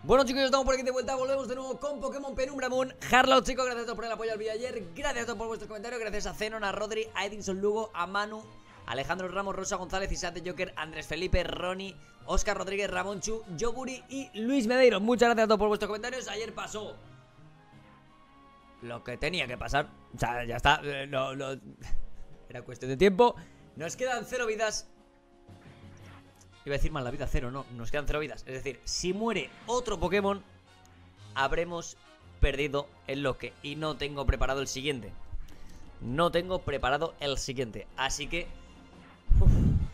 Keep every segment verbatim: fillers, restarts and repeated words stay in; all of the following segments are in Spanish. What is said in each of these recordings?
Bueno, chicos, estamos por aquí de vuelta. Volvemos de nuevo con Pokémon Penumbra Moon. Harlow, chicos, gracias a todos por el apoyo al vídeo ayer. Gracias a todos por vuestros comentarios. Gracias a Zenon, a Rodri, a Edinson Lugo, a Manu, Alejandro Ramos, Rosa González, Isate Joker, Andrés Felipe, Ronnie, Óscar Rodríguez, Ramón Chu, Yoguri y Luis Medeiros. Muchas gracias a todos por vuestros comentarios. Ayer pasó lo que tenía que pasar. O sea, ya está. No, no... Era cuestión de tiempo. Nos quedan cero vidas. Iba a decir mal la vida cero, no, nos quedan cero vidas. Es decir, si muere otro Pokémon, habremos perdido el loque. Y no tengo preparado el siguiente. No tengo preparado el siguiente. Así que uf,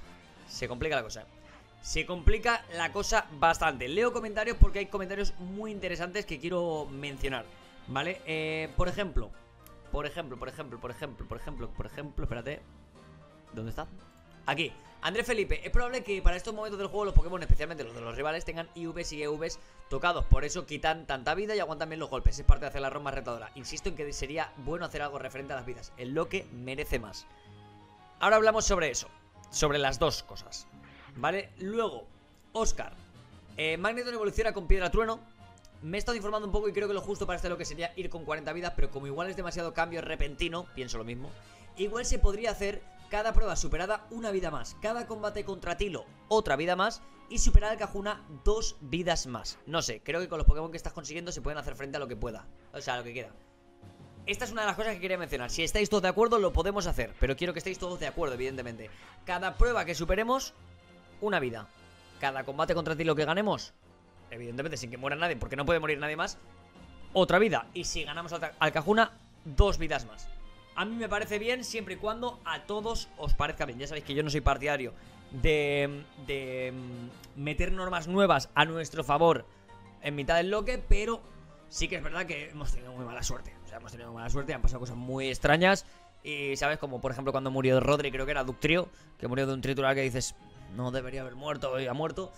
se complica la cosa. Se complica la cosa bastante. Leo comentarios porque hay comentarios muy interesantes que quiero mencionar, ¿vale? Eh, por ejemplo Por ejemplo, por ejemplo, por ejemplo, por ejemplo, por ejemplo, espérate. ¿Dónde está? Aquí. Andrés Felipe, es probable que para estos momentos del juego los Pokémon, especialmente los de los rivales, tengan I Vs y E Vs tocados. Por eso quitan tanta vida y aguantan bien los golpes. Es parte de hacer la ROM más retadora. Insisto en que sería bueno hacer algo referente a las vidas. El loque merece más. Ahora hablamos sobre eso. Sobre las dos cosas, ¿vale? Luego, Óscar, eh, Magneton evoluciona con Piedra Trueno. Me he estado informando un poco y creo que lo justo para este loque sería ir con cuarenta vidas. Pero como igual es demasiado cambio repentino, pienso lo mismo. Igual se podría hacer cada prueba superada una vida más, cada combate contra Tilo otra vida más y superar al Cajuna dos vidas más. No sé, creo que con los Pokémon que estás consiguiendo se pueden hacer frente a lo que pueda, o sea, a lo que queda. Esta es una de las cosas que quería mencionar. Si estáis todos de acuerdo lo podemos hacer, pero quiero que estéis todos de acuerdo, evidentemente. Cada prueba que superemos, una vida. Cada combate contra Tilo que ganemos, evidentemente sin que muera nadie, porque no puede morir nadie más, otra vida. Y si ganamos al, al Cajuna, dos vidas más. A mí me parece bien siempre y cuando a todos os parezca bien. Ya sabéis que yo no soy partidario de, de meter normas nuevas a nuestro favor en mitad del loque, pero sí que es verdad que hemos tenido muy mala suerte. O sea, hemos tenido muy mala suerte, han pasado cosas muy extrañas. Y sabes, como por ejemplo cuando murió Rodri, creo que era Ductrio, que murió de un triturar que dices, no debería haber muerto y ha muerto.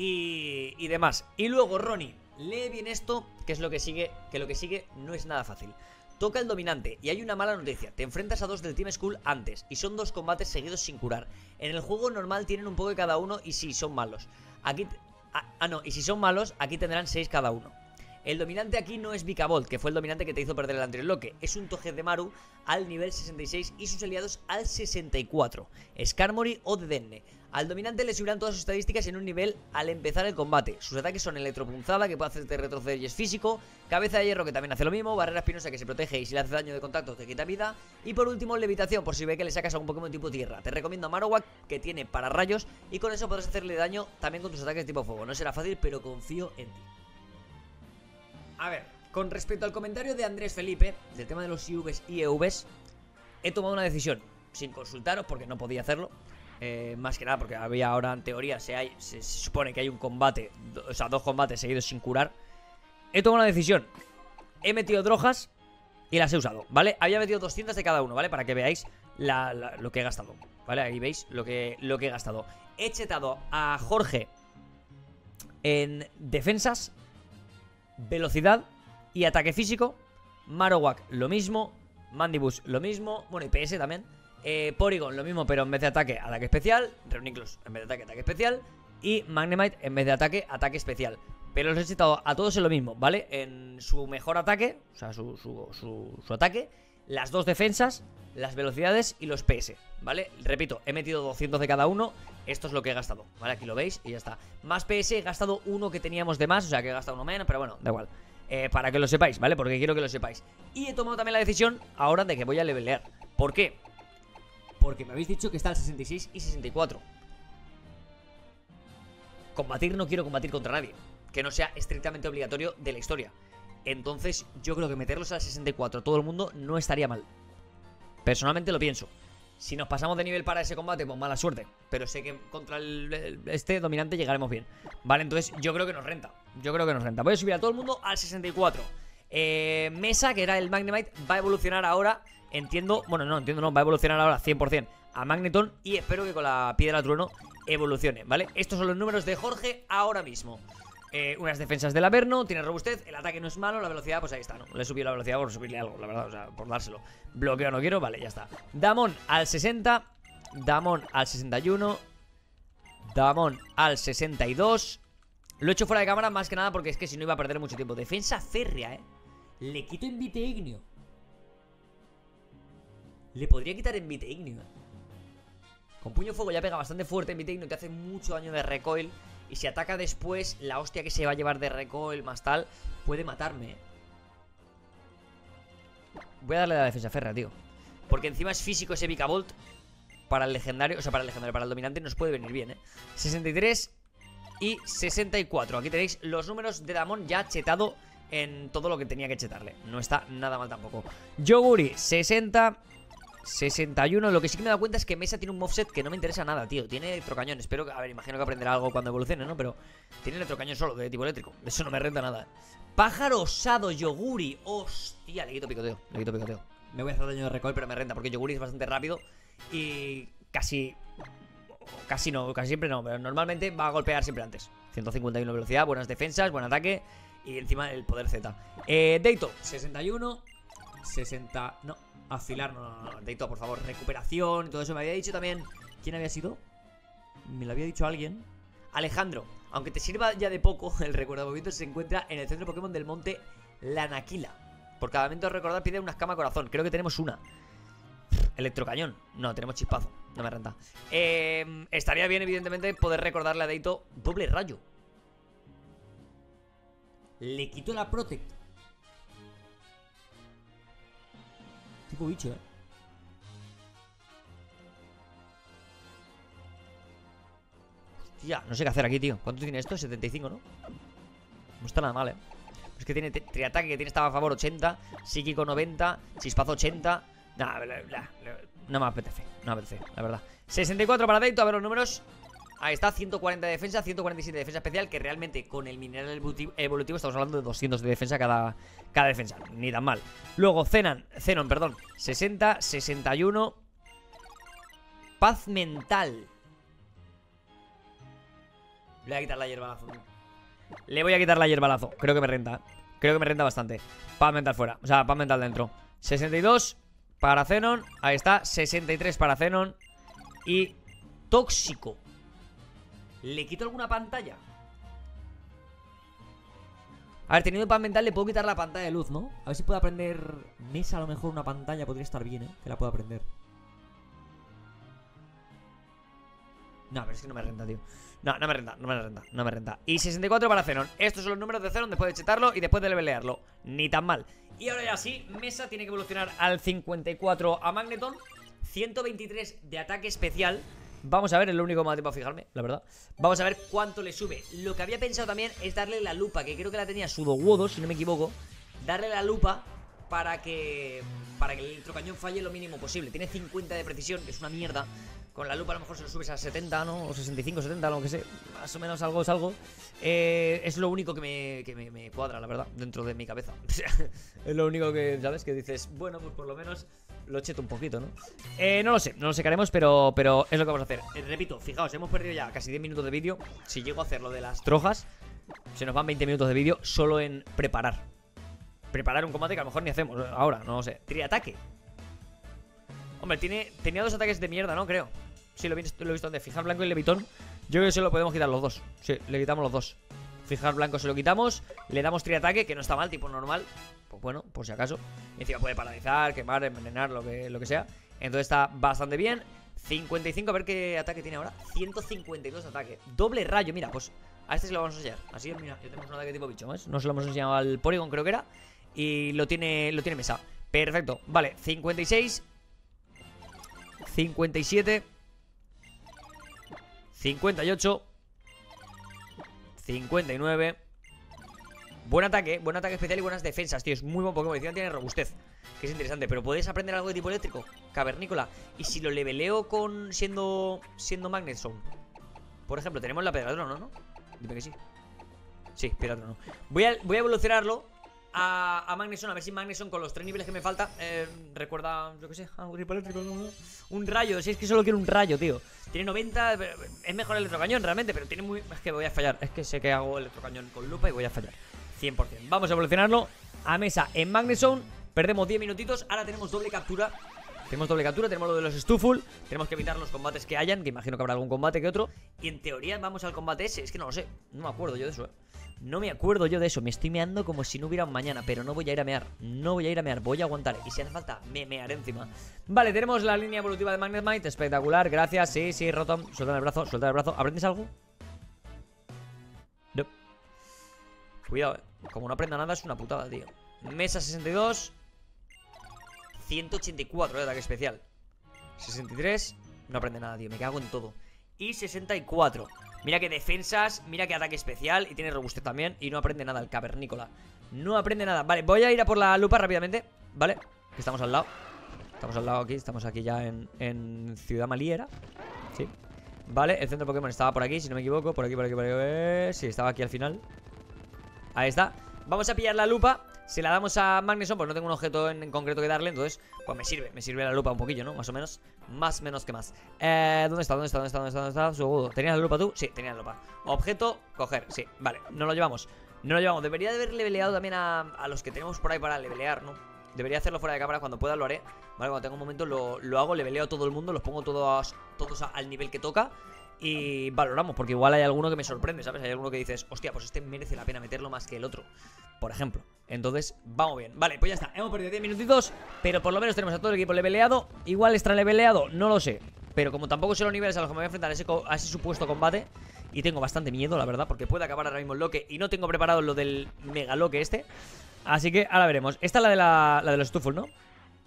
Y, y demás. Y luego, Ronnie, lee bien esto, que es lo que sigue, que lo que sigue no es nada fácil. Toca el dominante y hay una mala noticia. Te enfrentas a dos del Team Skull antes y son dos combates seguidos sin curar. En el juego normal tienen un poco de cada uno y si son malos. Aquí... Ah, ah no, y si son malos, aquí tendrán seis cada uno. El dominante aquí no es Vikavolt, que fue el dominante que te hizo perder el anterior loque. Es un Togedemaru al nivel sesenta y seis y sus aliados al sesenta y cuatro. Skarmory o Dedenne. Al dominante le subirán todas sus estadísticas en un nivel al empezar el combate. Sus ataques son electropunzada, que puede hacerte retroceder y es físico. Cabeza de hierro, que también hace lo mismo. Barrera espinosa, que se protege y si le hace daño de contacto te quita vida. Y por último, levitación, por si ve que le sacas a un Pokémon tipo tierra. Te recomiendo a Marowak, que tiene para rayos. Y con eso podrás hacerle daño también con tus ataques tipo fuego. No será fácil, pero confío en ti. A ver, con respecto al comentario de Andrés Felipe, del tema de los I Vs y E Vs, he tomado una decisión sin consultaros porque no podía hacerlo. Eh, más que nada porque había ahora, en teoría, se, hay, se, se supone que hay un combate, do, o sea, dos combates seguidos sin curar. He tomado una decisión. He metido drogas y las he usado, ¿vale? Había metido doscientas de cada uno, ¿vale? Para que veáis la, la, lo que he gastado, ¿vale? Ahí veis lo que, lo que he gastado. He chetado a Jorge en defensas, velocidad y ataque físico. Marowak lo mismo, Mandibus lo mismo, bueno, y P S también. eh, Porygon lo mismo, pero en vez de ataque, ataque especial. Reuniclus en vez de ataque, ataque especial. Y Magnemite en vez de ataque, ataque especial. Pero los he citado a todos en lo mismo, ¿vale? En su mejor ataque, o sea, su, su, su, su ataque, las dos defensas, las velocidades y los P S, ¿vale? Repito, he metido doscientos de cada uno. Esto es lo que he gastado, ¿vale? Aquí lo veis y ya está. Más P S, he gastado uno que teníamos de más, o sea que he gastado uno menos, pero bueno, da igual. eh, Para que lo sepáis, ¿vale? Porque quiero que lo sepáis. Y he tomado también la decisión ahora de que voy a levelear. ¿Por qué? Porque me habéis dicho que está al sesenta y seis y sesenta y cuatro. Combatir, no quiero combatir contra nadie que no sea estrictamente obligatorio de la historia. Entonces yo creo que meterlos al sesenta y cuatro todo el mundo no estaría mal. Personalmente lo pienso. Si nos pasamos de nivel para ese combate, pues mala suerte. Pero sé que contra el, el, este dominante llegaremos bien. Vale, entonces yo creo que nos renta. Yo creo que nos renta. Voy a subir a todo el mundo al sesenta y cuatro. eh, Mesa, que era el Magnemite, va a evolucionar ahora. Entiendo, bueno, no, entiendo, no, va a evolucionar ahora cien por cien a Magneton. Y espero que con la Piedra Trueno evolucione, ¿vale? Estos son los números de Jorge ahora mismo. Eh, unas defensas del Averno, tiene robustez, el ataque no es malo, la velocidad, pues ahí está, ¿no? Le he subido la velocidad por subirle algo, la verdad, o sea, por dárselo. Bloqueo no quiero, vale, ya está. Damon al sesenta, Damon al sesenta y uno, Damon al sesenta y dos, Lo he hecho fuera de cámara más que nada porque es que si no iba a perder mucho tiempo. Defensa férrea, ¿eh? Le quito envite ignio. Le podría quitar envite ignio. Con puño fuego ya pega bastante fuerte. Envite ignio te hace mucho daño de recoil. Y si ataca después, la hostia que se va a llevar de recoil más tal puede matarme, ¿eh? Voy a darle la defensa férrea, tío. Porque encima es físico ese Vikavolt. Para el legendario, o sea, para el legendario, para el dominante nos puede venir bien, ¿eh? sesenta y tres y sesenta y cuatro. Aquí tenéis los números de Damon ya chetado en todo lo que tenía que chetarle. No está nada mal tampoco. Yoguri, sesenta, sesenta y uno. Lo que sí que me he dado cuenta es que Mesa tiene un moveset que no me interesa nada, tío. Tiene electrocañón. Espero que, a ver, imagino que aprenderá algo cuando evolucione, ¿no? Pero tiene electrocañón solo, de tipo eléctrico. Eso no me renta nada. Pájaro osado, Yoguri. Hostia, le quito picoteo. Le quito picoteo. Me voy a hacer daño de recoil, pero me renta porque Yoguri es bastante rápido. Y casi... Casi no, casi siempre no, pero normalmente va a golpear siempre antes. ciento cincuenta y uno velocidad, buenas defensas, buen ataque. Y encima el poder Z. eh, Deito, sesenta y uno, sesenta... No, afilar, no, no, no, Deito, por favor, recuperación. Todo eso me había dicho también. ¿Quién había sido? Me lo había dicho alguien. Alejandro, aunque te sirva ya de poco, el recuerdo de movimiento se encuentra en el centro Pokémon del monte Lanaquila. Por cada momento de recordar pide una escama corazón. Creo que tenemos una. Electrocañón. No, tenemos chispazo. No me renta. Eh, estaría bien, evidentemente, poder recordarle a Deito doble rayo. Le quito la Protect. Tipo bicho, eh. Hostia, no sé qué hacer aquí, tío. ¿Cuánto tiene esto? setenta y cinco, ¿no? No está nada mal, eh. Es que tiene triataque, que tiene estaba a favor ochenta, psíquico noventa, chispazo ochenta. Nah, bla, bla, bla. No me apetece, no me apetece, la verdad. sesenta y cuatro para Deito, a ver los números. Ahí está, ciento cuarenta de defensa, ciento cuarenta y siete de defensa especial. Que realmente con el mineral evolutivo, evolutivo estamos hablando de doscientos de defensa cada, cada defensa. Ni tan mal. Luego Zenon, Zenon, perdón, sesenta, sesenta y uno. Paz mental. Le voy a quitar la hierbalazo. Le voy a quitar la hierbalazo, creo que me renta. Creo que me renta bastante. Paz mental fuera, o sea, paz mental dentro. sesenta y dos para Zenon. Ahí está, sesenta y tres para Zenon. Y tóxico. ¿Le quito alguna pantalla? A ver, teniendo paz mental le puedo quitar la pantalla de luz, ¿no? A ver si puedo aprender Mesa, a lo mejor una pantalla podría estar bien, ¿eh? Que la puedo aprender. No, pero es que no me renta, tío. No, no me renta, no me renta, no me renta. Y sesenta y cuatro para Zenon. Estos son los números de Zenon después de chetarlo y después de levelearlo. Ni tan mal. Y ahora ya sí, Mesa tiene que evolucionar al cincuenta y cuatro a Magneton. ciento veintitrés de ataque especial. Vamos a ver, es lo único que me da tiempo a fijarme, la verdad. Vamos a ver cuánto le sube. Lo que había pensado también es darle la lupa, que creo que la tenía Sudowoodo, si no me equivoco. Darle la lupa para que para que el electrocañón falle lo mínimo posible. Tiene cincuenta de precisión, que es una mierda. Con la lupa a lo mejor se lo subes a setenta, ¿no? O sesenta y cinco, setenta, lo que sé. Más o menos algo es algo. Eh, es lo único que, me, que me, me cuadra, la verdad, dentro de mi cabeza. O sea, es lo único que, ¿sabes? Que dices, bueno, pues por lo menos lo cheto un poquito, ¿no? Eh, no lo sé, no lo sé qué haremos, pero, pero es lo que vamos a hacer. Eh, repito, fijaos, hemos perdido ya casi diez minutos de vídeo. Si llego a hacer lo de las trojas, se nos van veinte minutos de vídeo solo en preparar. Preparar un combate que a lo mejor ni hacemos ahora, no lo sé. Triataque. Hombre, tiene, tenía dos ataques de mierda, ¿no? Creo. Sí, lo he visto, lo he visto antes. Fijar blanco y levitón. Yo creo que se lo podemos quitar los dos. Sí, le quitamos los dos. Fijar blanco se lo quitamos. Le damos triataque, que no está mal, tipo normal. Pues bueno, por si acaso. Y encima puede paralizar, quemar, envenenar, lo que, lo que sea. Entonces está bastante bien. cincuenta y cinco, a ver qué ataque tiene ahora. ciento cincuenta y dos de ataque. Doble rayo, mira, pues a este se lo vamos a enseñar. Así, mira, ya tenemos un ataque tipo bicho, ¿ves? No se lo hemos enseñado al Porygon, creo que era. Y lo tiene, lo tiene Mesa. Perfecto, vale, cincuenta y seis, cincuenta y siete, cincuenta y ocho, cincuenta y nueve. Buen ataque, buen ataque especial y buenas defensas, tío. Es muy buen Pokémon. Encima tiene robustez, que es interesante. Pero puedes aprender algo de tipo eléctrico, cavernícola. Y si lo leveleo con siendo siendo Magnet Zone, por ejemplo, tenemos la Pedradrón, ¿no? Dime que sí. Sí, Pedradrón. Voy a, voy a evolucionarlo a, a Magneson, a ver si Magneson con los tres niveles que me falta eh, recuerda, yo que sé, a un tipo eléctrico, ¿no? Un rayo, si es que solo quiero un rayo, tío. Tiene noventa, es mejor el electrocañón realmente, pero tiene muy... Es que voy a fallar, es que sé que hago el electrocañón con lupa y voy a fallar cien por cien. Vamos a evolucionarlo a Mesa en Magneson. Perdemos diez minutitos, ahora tenemos doble captura Tenemos doble captura, tenemos lo de los Stuful. Tenemos que evitar los combates que hayan, que imagino que habrá algún combate que otro. Y en teoría vamos al combate ese. Es que no lo sé, no me acuerdo yo de eso, eh. No me acuerdo yo de eso, me estoy meando como si no hubiera un mañana. Pero no voy a ir a mear, no voy a ir a mear, voy a aguantar. Y si hace falta, me mearé encima. Vale, tenemos la línea evolutiva de Magnemite, espectacular, gracias. Sí, sí, Rotom, suelta el brazo, suelta el brazo. ¿Aprendes algo? No. Cuidado, eh. Como no aprenda nada es una putada, tío. Mesa sesenta y dos, ciento ochenta y cuatro de ataque especial. Sesenta y tres, no aprende nada, tío, me cago en todo. Y sesenta y cuatro, mira que defensas, mira que ataque especial. Y tiene robustez también, y no aprende nada el cavernícola. No aprende nada, vale, voy a ir a por la lupa rápidamente. Vale, que estamos al lado. Estamos al lado aquí, estamos aquí ya en, en Ciudad Maliera. Sí. Vale, el centro Pokémon estaba por aquí, si no me equivoco. Por aquí, por aquí, por aquí. Sí, estaba aquí al final. Ahí está. Vamos a pillar la lupa. Si la damos a Magneson, pues no tengo un objeto en, en concreto que darle. Entonces, pues me sirve, me sirve la lupa un poquillo, ¿no? Más o menos, más menos que más. eh, ¿Dónde está? ¿Dónde está? ¿Dónde está? ¿Dónde está? ¿Dónde está? Sugudo. ¿Tenías la lupa tú? Sí, tenía la lupa. Objeto, coger, sí, vale, no lo llevamos. No lo llevamos, debería de haber leveleado también a, a los que tenemos por ahí para levelear, ¿no? Debería hacerlo fuera de cámara, cuando pueda lo haré. Vale, cuando tenga un momento lo, lo hago, leveleo a todo el mundo. Los pongo todos, todos a, al nivel que toca. Y valoramos, porque igual hay alguno que me sorprende, ¿sabes? Hay alguno que dices, hostia, pues este merece la pena meterlo más que el otro, por ejemplo. Entonces, vamos bien. Vale, pues ya está, hemos perdido diez minutitos, pero por lo menos tenemos a todo el equipo leveleado. Igual extra leveleado, no lo sé. Pero como tampoco sé los niveles a los que me voy a enfrentar a ese, a ese supuesto combate, y tengo bastante miedo, la verdad, porque puede acabar ahora mismo el loque. Y no tengo preparado lo del mega loque este. Así que ahora veremos. Esta es la de, la, la de los Stuful, ¿no?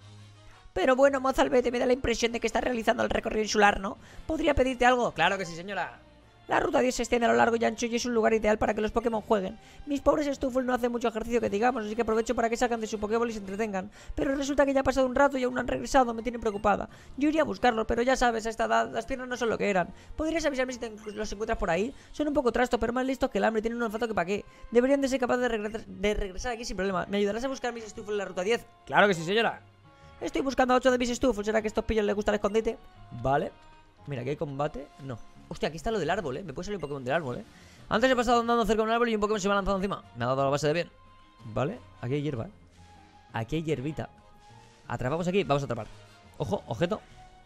Pero bueno, Mozalbete, me da la impresión de que estás realizando el recorrido insular, ¿no? ¿Podría pedirte algo? Claro que sí, señora. La ruta diez se extiende a lo largo y ancho y es un lugar ideal para que los Pokémon jueguen. Mis pobres Stuful no hacen mucho ejercicio que digamos, así que aprovecho para que salgan de su Pokéball y se entretengan. Pero resulta que ya ha pasado un rato y aún no han regresado, me tienen preocupada. Yo iría a buscarlos, pero ya sabes, a esta edad las piernas no son lo que eran. ¿Podrías avisarme si te los encuentras por ahí? Son un poco trastos, pero más listos que el hambre, tienen un olfato que pa' qué. Deberían de ser capaces de, regre de regresar aquí sin problema. ¿Me ayudarás a buscar mis Stuful en la ruta diez? Claro que sí, señora. Estoy buscando a ocho de mis Stuful. ¿Será que a estos pillos les gusta el escondite? Vale. Mira, aquí hay combate. No. Hostia, aquí está lo del árbol, eh. Me puede salir un Pokémon del árbol, eh. Antes he pasado andando cerca de un árbol y un Pokémon se me ha lanzado encima. Me ha dado la base de bien. Vale. Aquí hay hierba, eh. Aquí hay hierbita. Atrapamos aquí. Vamos a atrapar. Ojo, objeto.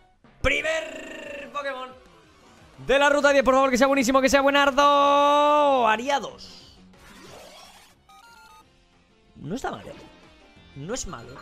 Primer Pokémon de la ruta diez, por favor, que sea buenísimo, que sea buenardo. Ariados. No está mal, eh. No es malo.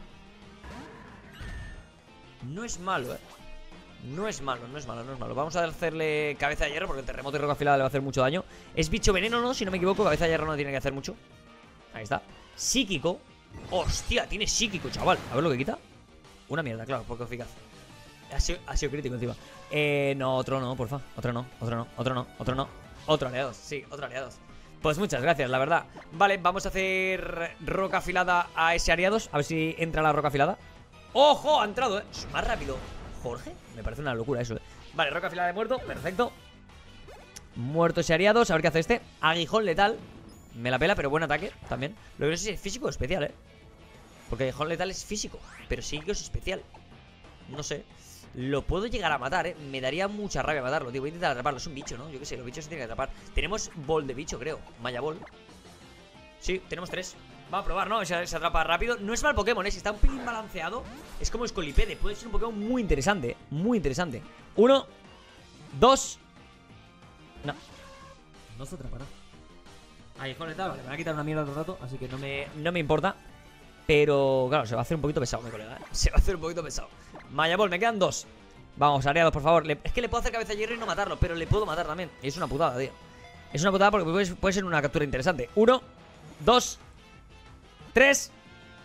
No es malo, eh. No es malo, no es malo, no es malo. Vamos a hacerle cabeza de hierro porque el terremoto y roca afilada le va a hacer mucho daño. Es bicho veneno, ¿no? Si no me equivoco, cabeza de hierro no tiene que hacer mucho. Ahí está. Psíquico. Hostia, tiene psíquico, chaval. A ver lo que quita. Una mierda, claro, poco eficaz. Ha sido, ha sido crítico encima. Eh, no, otro no, porfa. Otro no, otro no, otro no, otro no. Otro aliados, sí, otro aliados. Pues muchas gracias, la verdad. Vale, vamos a hacer roca afilada a ese aliados. A ver si entra la roca afilada. ¡Ojo! Ha entrado, ¿eh? Es más rápido. Jorge, me parece una locura eso, ¿eh? Vale, roca afilada de muerto, perfecto. Muerto ese aliados, a ver qué hace este. Aguijón letal, me la pela, pero buen ataque también. Lo que no sé si es físico o especial, ¿eh? Porque aguijón letal es físico, pero sí que es especial. No sé. Lo puedo llegar a matar, ¿eh? Me daría mucha rabia matarlo, tío. Voy a intentar atraparlo, es un bicho, ¿no? Yo qué sé, los bichos se tienen que atrapar. Tenemos bol de bicho, creo, Maya Ball. Sí, tenemos tres. Vamos a probar, ¿no? Se, se atrapa rápido. No es mal Pokémon, ¿eh? Si está un pelín balanceado. Es como Scolipede. Puede ser un Pokémon muy interesante, ¿eh? Muy interesante. Uno. Dos. No. No se atrapará. Ahí, con letal. Vale, me va a quitar una mierda todo el rato. Así que no me, no me importa. Pero, claro, se va a hacer un poquito pesado, mi colega, ¿eh? Se va a hacer un poquito pesado. Maya Ball, me quedan dos. Vamos, aliados, por favor. Le, es que le puedo hacer cabeza de hierro y no matarlo. Pero le puedo matar también. Y es una putada, tío. Es una putada porque puede, puede ser una captura interesante. Uno. Dos. Tres.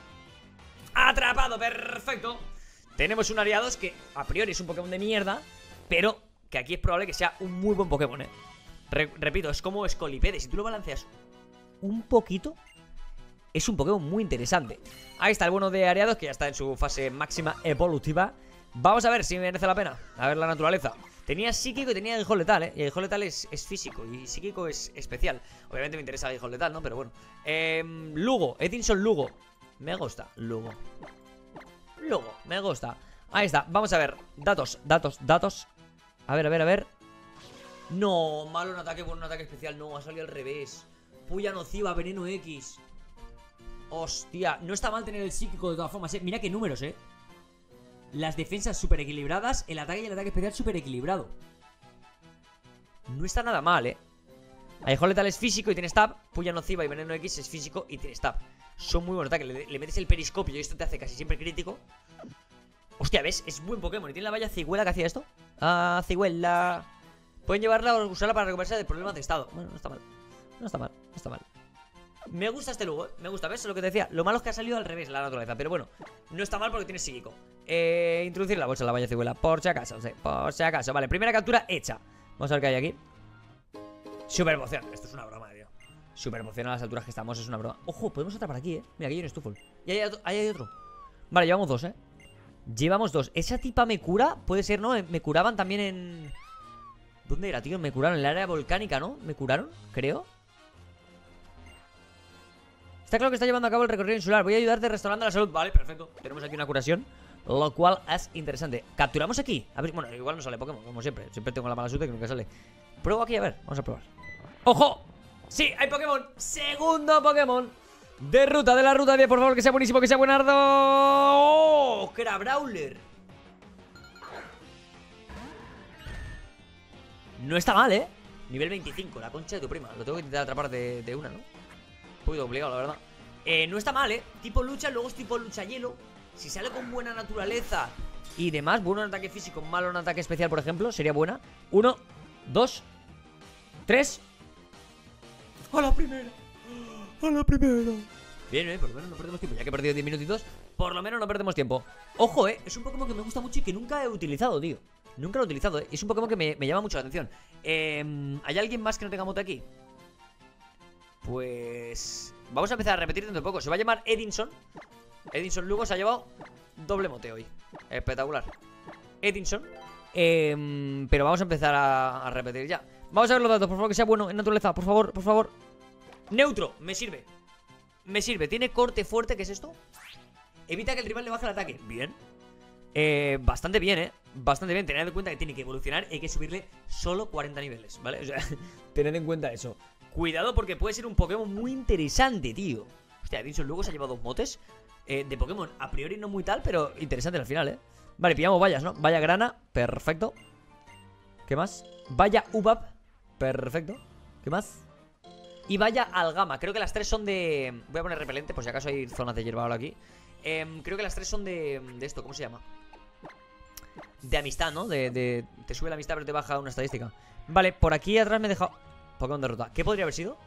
Atrapado, perfecto. Tenemos un Ariados que a priori es un Pokémon de mierda, pero que aquí es probable que sea un muy buen Pokémon, eh. Re Repito, es como Scolipede. Si tú lo balanceas un poquito, es un Pokémon muy interesante. Ahí está el bueno de Ariados, que ya está en su fase máxima evolutiva. Vamos a ver si merece la pena. A ver la naturaleza. Tenía psíquico y tenía aguijón letal, ¿eh? Y aguijón letal es, es físico y psíquico es especial. Obviamente me interesa aguijón letal, ¿no? Pero bueno. Eh, Lugo, Edinson Lugo. Me gusta, Lugo. Lugo, me gusta. Ahí está, vamos a ver. Datos, datos, datos. A ver, a ver, a ver. No, malo un ataque, bueno, un ataque especial. No, ha salido al revés. Puya nociva, veneno X. Hostia, no está mal tener el psíquico de todas formas, ¿eh? Mira qué números, ¿eh? Las defensas súper equilibradas. El ataque y el ataque especial súper equilibrado. No está nada mal, eh. Aguijón letal es físico y tiene stab. Puya nociva y veneno X es físico y tiene stab. Son muy buenos ataques. Le, le metes el periscopio y esto te hace casi siempre crítico. Hostia, ¿ves? Es buen Pokémon. ¿Y tiene la valla cigüela que hacía esto? Ah, cigüela. Pueden llevarla o usarla para recuperarse de problemas de estado. Bueno, no está mal. No está mal, no está mal. Me gusta este lugo, ¿eh? Me gusta, ¿ves? Lo que te decía. Lo malo es que ha salido al revés la naturaleza. Pero bueno, no está mal porque tiene psíquico. Eh, introducir la bolsa en la valla cigüela. Por si acaso, sí, por si acaso. Vale, primera captura hecha. Vamos a ver qué hay aquí. Super poción. Esto es una broma, tío. Super poción a las alturas que estamos, es una broma. Ojo, podemos atrapar aquí, ¿eh? Mira, aquí hay un Stuffle. Y ahí hay, ahí hay otro. Vale, llevamos dos, ¿eh? Llevamos dos. Esa tipa me cura. Puede ser, ¿no? Me curaban también en... ¿Dónde era, tío? Me curaron en el área volcánica, ¿no? ¿Me curaron? Creo. Está claro que está llevando a cabo el recorrido insular. Voy a ayudarte restaurando la salud. Vale, perfecto. Tenemos aquí una curación, lo cual es interesante. ¿Capturamos aquí? A ver, bueno, igual no sale Pokémon, como siempre. Siempre tengo la mala suerte que nunca sale. Pruebo aquí, a ver. Vamos a probar. ¡Ojo! ¡Sí! ¡Hay Pokémon! ¡Segundo Pokémon! De ruta, de la ruta diez, por favor, que sea buenísimo, que sea buenardo. ¡Oh! Crabrawler. No está mal, ¿eh? Nivel veinticinco, la concha de tu prima. Lo tengo que intentar atrapar de, de una, ¿no? Un poquito obligado, la verdad. Eh, no está mal, ¿eh? Tipo lucha, luego es tipo lucha hielo. Si sale con buena naturaleza y demás, bueno en ataque físico, malo en ataque especial, por ejemplo, sería buena. Uno, dos, tres. ¡A la primera! ¡A la primera! Bien, eh, por lo menos no perdemos tiempo. Ya que he perdido diez minutitos, por lo menos no perdemos tiempo. Ojo, eh, es un Pokémon que me gusta mucho y que nunca he utilizado, tío. Nunca lo he utilizado, ¿eh? Es un Pokémon que me, me llama mucho la atención. eh, ¿Hay alguien más que no tenga mote aquí? Pues... Vamos a empezar a repetir dentro de poco. Se va a llamar Edinson. Edinson Lugo se ha llevado doble mote hoy. Espectacular. Edinson. eh, Pero vamos a empezar a, a repetir ya. Vamos a ver los datos, por favor, que sea bueno en naturaleza. Por favor, por favor. Neutro, me sirve. Me sirve, tiene corte fuerte, ¿qué es esto? Evita que el rival le baje el ataque. Bien. Eh, bastante bien, ¿eh? Bastante bien, tened en cuenta que tiene que evolucionar y hay que subirle solo cuarenta niveles, ¿vale? O sea, tened en cuenta eso. Cuidado porque puede ser un Pokémon muy interesante, tío. Hostia, Edinson luego se ha llevado dos motes eh, de Pokémon, a priori no muy tal, pero interesante al final, ¿eh? Vale, pillamos vallas, ¿no? Valla grana, perfecto. ¿Qué más? Valla Ubab, perfecto. ¿Qué más? Y vaya Algama, creo que las tres son de... Voy a poner repelente, por si acaso hay zonas de hierba ahora aquí. eh, Creo que las tres son de... De esto, ¿cómo se llama? De amistad, ¿no? De, de... Te sube la amistad pero te baja una estadística. Vale, por aquí atrás me he dejado... Pokémon derrota. ¿Qué podría haber sido?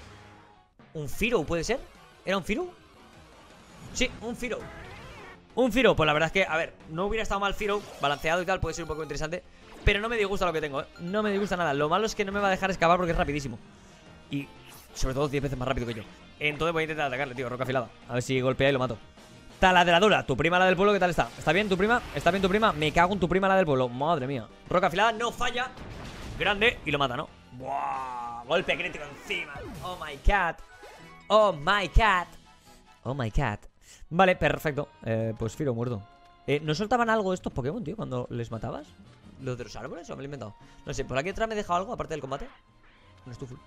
¿Un Firo puede ser? ¿Era un Firo? Sí, un Firo. Un Firo, pues la verdad es que, a ver, no hubiera estado mal Firo, balanceado y tal, puede ser un poco interesante. Pero no me disgusta lo que tengo, ¿eh? No me disgusta nada. Lo malo es que no me va a dejar escapar porque es rapidísimo. Y sobre todo diez veces más rápido que yo. Entonces voy a intentar atacarle, tío, roca afilada. A ver si golpea y lo mato. Taladradura, tu prima la del pueblo, ¿qué tal está? ¿Está bien tu prima? ¿Está bien tu prima? Me cago en tu prima la del pueblo. Madre mía. Roca afilada, no falla. Grande y lo mata, ¿no? ¡Buah! Golpe crítico encima. Oh my cat. Oh my cat. Oh my cat. Vale, perfecto. Eh, pues Firo muerto. Eh, ¿No soltaban algo estos Pokémon, tío, cuando les matabas? ¿Los de los árboles o me lo he inventado? No sé, por aquí atrás me he dejado algo aparte del combate. Un Stuffle.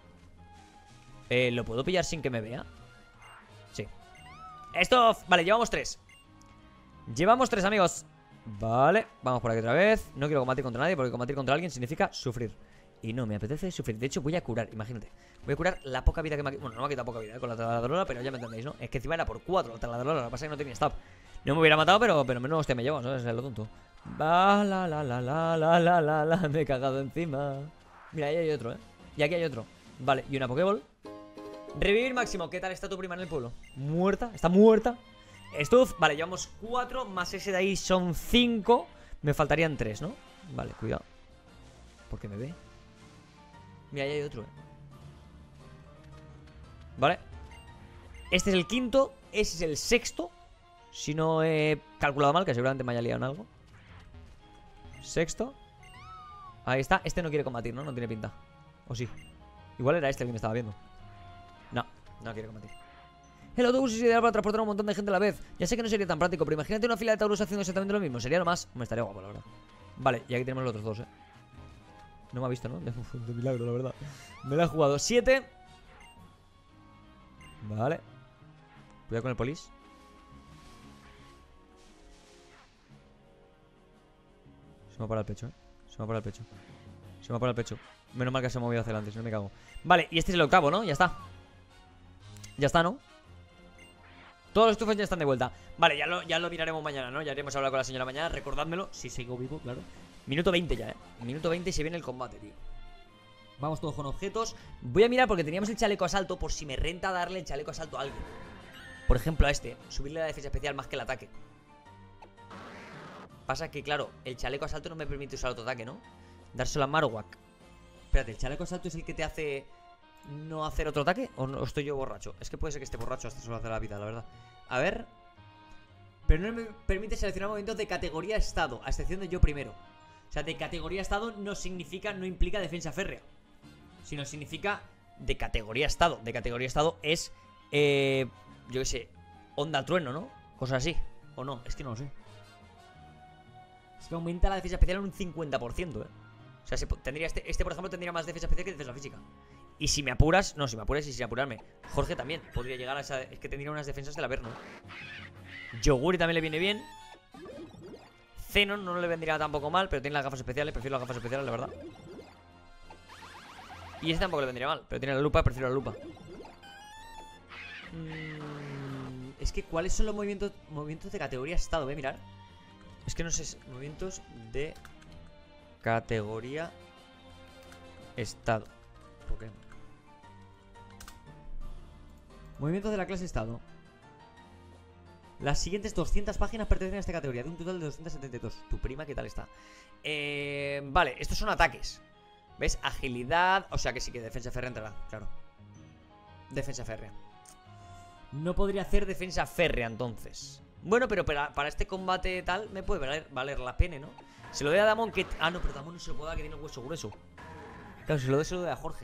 Eh, ¿lo puedo pillar sin que me vea? Sí. Esto... Vale, llevamos tres. Llevamos tres, amigos. Vale, vamos por aquí otra vez. No quiero combatir contra nadie porque combatir contra alguien significa sufrir. Y no me apetece sufrir. De hecho, voy a curar, imagínate. Voy a curar la poca vida que me ha... Bueno, no me ha quitado poca vida, ¿eh? Con la taladradora, pero ya me entendéis, ¿no? Es que encima era por cuatro la taladradora. Lo que pasa es que no tenía stab. No me hubiera matado, pero, pero menos hostia me llevo, ¿sabes? Es lo tonto. Va, la, la, la, la, la, la, la, la. Me he cagado encima. Mira, ahí hay otro, ¿eh? Y aquí hay otro. Vale, y una Pokéball. Revivir máximo. ¿Qué tal está tu prima en el pueblo? ¿Muerta? ¿Está muerta? Stuff. Vale, llevamos cuatro. Más ese de ahí son cinco. Me faltarían tres, ¿no? Vale, cuidado. ¿Por qué me ve? Mira, ahí hay otro, ¿eh? Vale. Este es el quinto. Ese es el sexto. Si no he calculado mal, que seguramente me haya liado en algo. Sexto. Ahí está. Este no quiere combatir, ¿no? No tiene pinta. ¿O sí? Igual era este el que me estaba viendo. No, no quiere combatir. El autobús es ideal para transportar a un montón de gente a la vez. Ya sé que no sería tan práctico, pero imagínate una fila de Taurus haciendo exactamente lo mismo. Sería lo más... Me estaría guapo, la verdad. Vale, y aquí tenemos los otros dos, ¿eh? No me ha visto, ¿no? De, de milagro, la verdad. Me la he jugado. Siete. Vale. Cuidado con el polis. me ha parado el pecho, eh. Se me ha parado el pecho. Se me ha parado el pecho. Menos mal que se ha movido hacia adelante, si no me cago. Vale, y este es el octavo, ¿no? Ya está. Ya está, ¿no? Todos los estufos ya están de vuelta. Vale, ya lo, ya lo miraremos mañana, ¿no? Ya haremos hablar con la señora mañana. Recordádmelo, si sigo vivo, claro. Minuto veinte ya, ¿eh? Minuto veinte y se viene el combate, tío. Vamos todos con objetos. Voy a mirar porque teníamos el chaleco asalto, por si me renta darle el chaleco asalto a alguien. Por ejemplo a este, subirle la defensa especial más que el ataque. Pasa que, claro, el chaleco asalto no me permite usar otro ataque, ¿no? Dárselo a Marowak. Espérate, ¿el chaleco asalto es el que te hace no hacer otro ataque? ¿O no estoy yo borracho? Es que puede ser que esté borracho hasta solo hacer la vida, la verdad. A ver. Pero no me permite seleccionar movimientos de categoría estado, a excepción de yo primero. O sea, de categoría estado no significa, no implica defensa férrea, sino significa de categoría estado. De categoría estado es, eh, yo qué sé, onda trueno, ¿no? Cosas así. ¿O no? Es que no lo sé. Es que aumenta la defensa especial en un cincuenta por ciento, ¿eh? O sea, se, tendría este, este, por ejemplo, tendría más defensa especial que defensa física. Y si me apuras, no, si me apuras y sin apurarme, Jorge también podría llegar a esa. Es que tendría unas defensas del Averno. Yoguri también le viene bien. Zenon no le vendría tampoco mal, pero tiene las gafas especiales. Prefiero las gafas especiales, la verdad. Y este tampoco le vendría mal, pero tiene la lupa, prefiero la lupa. mm, Es que, ¿cuáles son los movimientos movimientos de categoría estado? Voy a mirar. Es que no sé, movimientos de categoría estado. ¿Por qué? Movimientos de la clase estado. Las siguientes doscientas páginas pertenecen a esta categoría, de un total de doscientos setenta y dos. Tu prima, ¿qué tal está? Eh, vale, estos son ataques. ¿Ves? Agilidad. O sea que sí que defensa férrea entrará, claro. Defensa férrea. No podría hacer defensa férrea entonces. Bueno, pero para, para este combate tal me puede valer, valer la pena, ¿no? Se lo doy a Damon que... Ah, no, pero Damon no se lo puedo dar, que tiene un hueso grueso. Claro, si se lo doy, se lo doy a Jorge.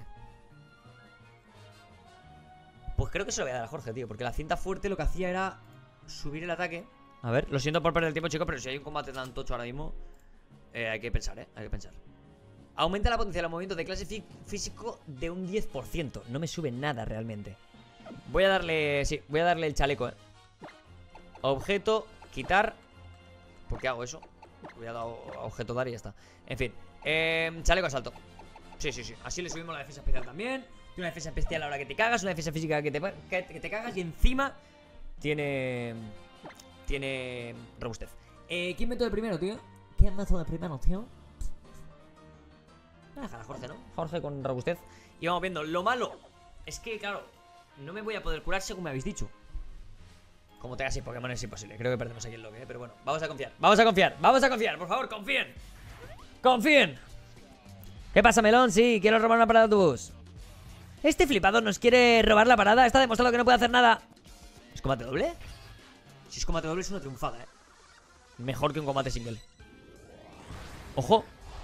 Pues creo que se lo voy a dar a Jorge, tío, porque la cinta fuerte lo que hacía era subir el ataque. A ver, lo siento por perder el tiempo, chicos, pero si hay un combate tan tocho ahora mismo, eh, hay que pensar, ¿eh? Hay que pensar. Aumenta la potencia de los movimientos de clase fí físico de un diez por ciento. No me sube nada realmente. Voy a darle... Sí, voy a darle el chaleco, ¿eh? Objeto, quitar. ¿Por qué hago eso? Voy a dar a objeto dar y ya está. En fin, eh, chaleco asalto. Sí, sí, sí, así le subimos la defensa especial también. Tiene una defensa especial ahora que te cagas. Una defensa física que te, que, que te cagas. Y encima tiene... Tiene robustez. eh, ¿Quién meto de primero, tío? ¿Quién meto de primero, tío? Voy a dejar a Jorge, ¿no? Jorge con robustez. Y vamos viendo, lo malo es que, claro, no me voy a poder curar según me habéis dicho. Como tenga seis Pokémon es imposible. Creo que perdemos aquí el loque, ¿eh? Pero bueno, vamos a confiar. Vamos a confiar, vamos a confiar. Por favor, confíen. Confíen. ¿Qué pasa, Melón? Sí, quiero robar una parada de autobús. Este flipado nos quiere robar la parada. Está demostrado que no puede hacer nada. ¿Es combate doble? Si es combate doble es una triunfada, ¿eh? Mejor que un combate single. ¡Ojo!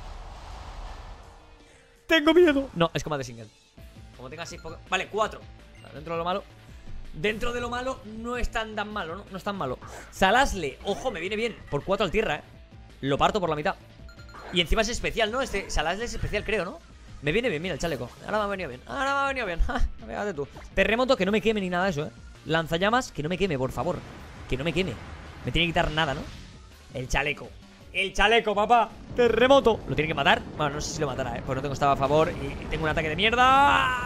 ¡Tengo miedo! No, es combate single. Como tenga seis Pokémon... Vale, cuatro. Dentro de lo malo... Dentro de lo malo no es tan, tan malo, ¿no? No es tan malo. Salasle, ojo, me viene bien. Por cuatro al tierra, ¿eh? Lo parto por la mitad. Y encima es especial, ¿no? Este Salasle es especial, creo, ¿no? Me viene bien, mira el chaleco. Ahora me ha venido bien. Ahora me ha venido bien. Ja, fíjate tú. Terremoto, que no me queme ni nada de eso, ¿eh? Lanzallamas, que no me queme, por favor. Que no me queme. Me tiene que quitar nada, ¿no? El chaleco. El chaleco, papá. Terremoto. ¿Lo tiene que matar? Bueno, no sé si lo matará, ¿eh? Pues no tengo estaba a favor y tengo un ataque de mierda.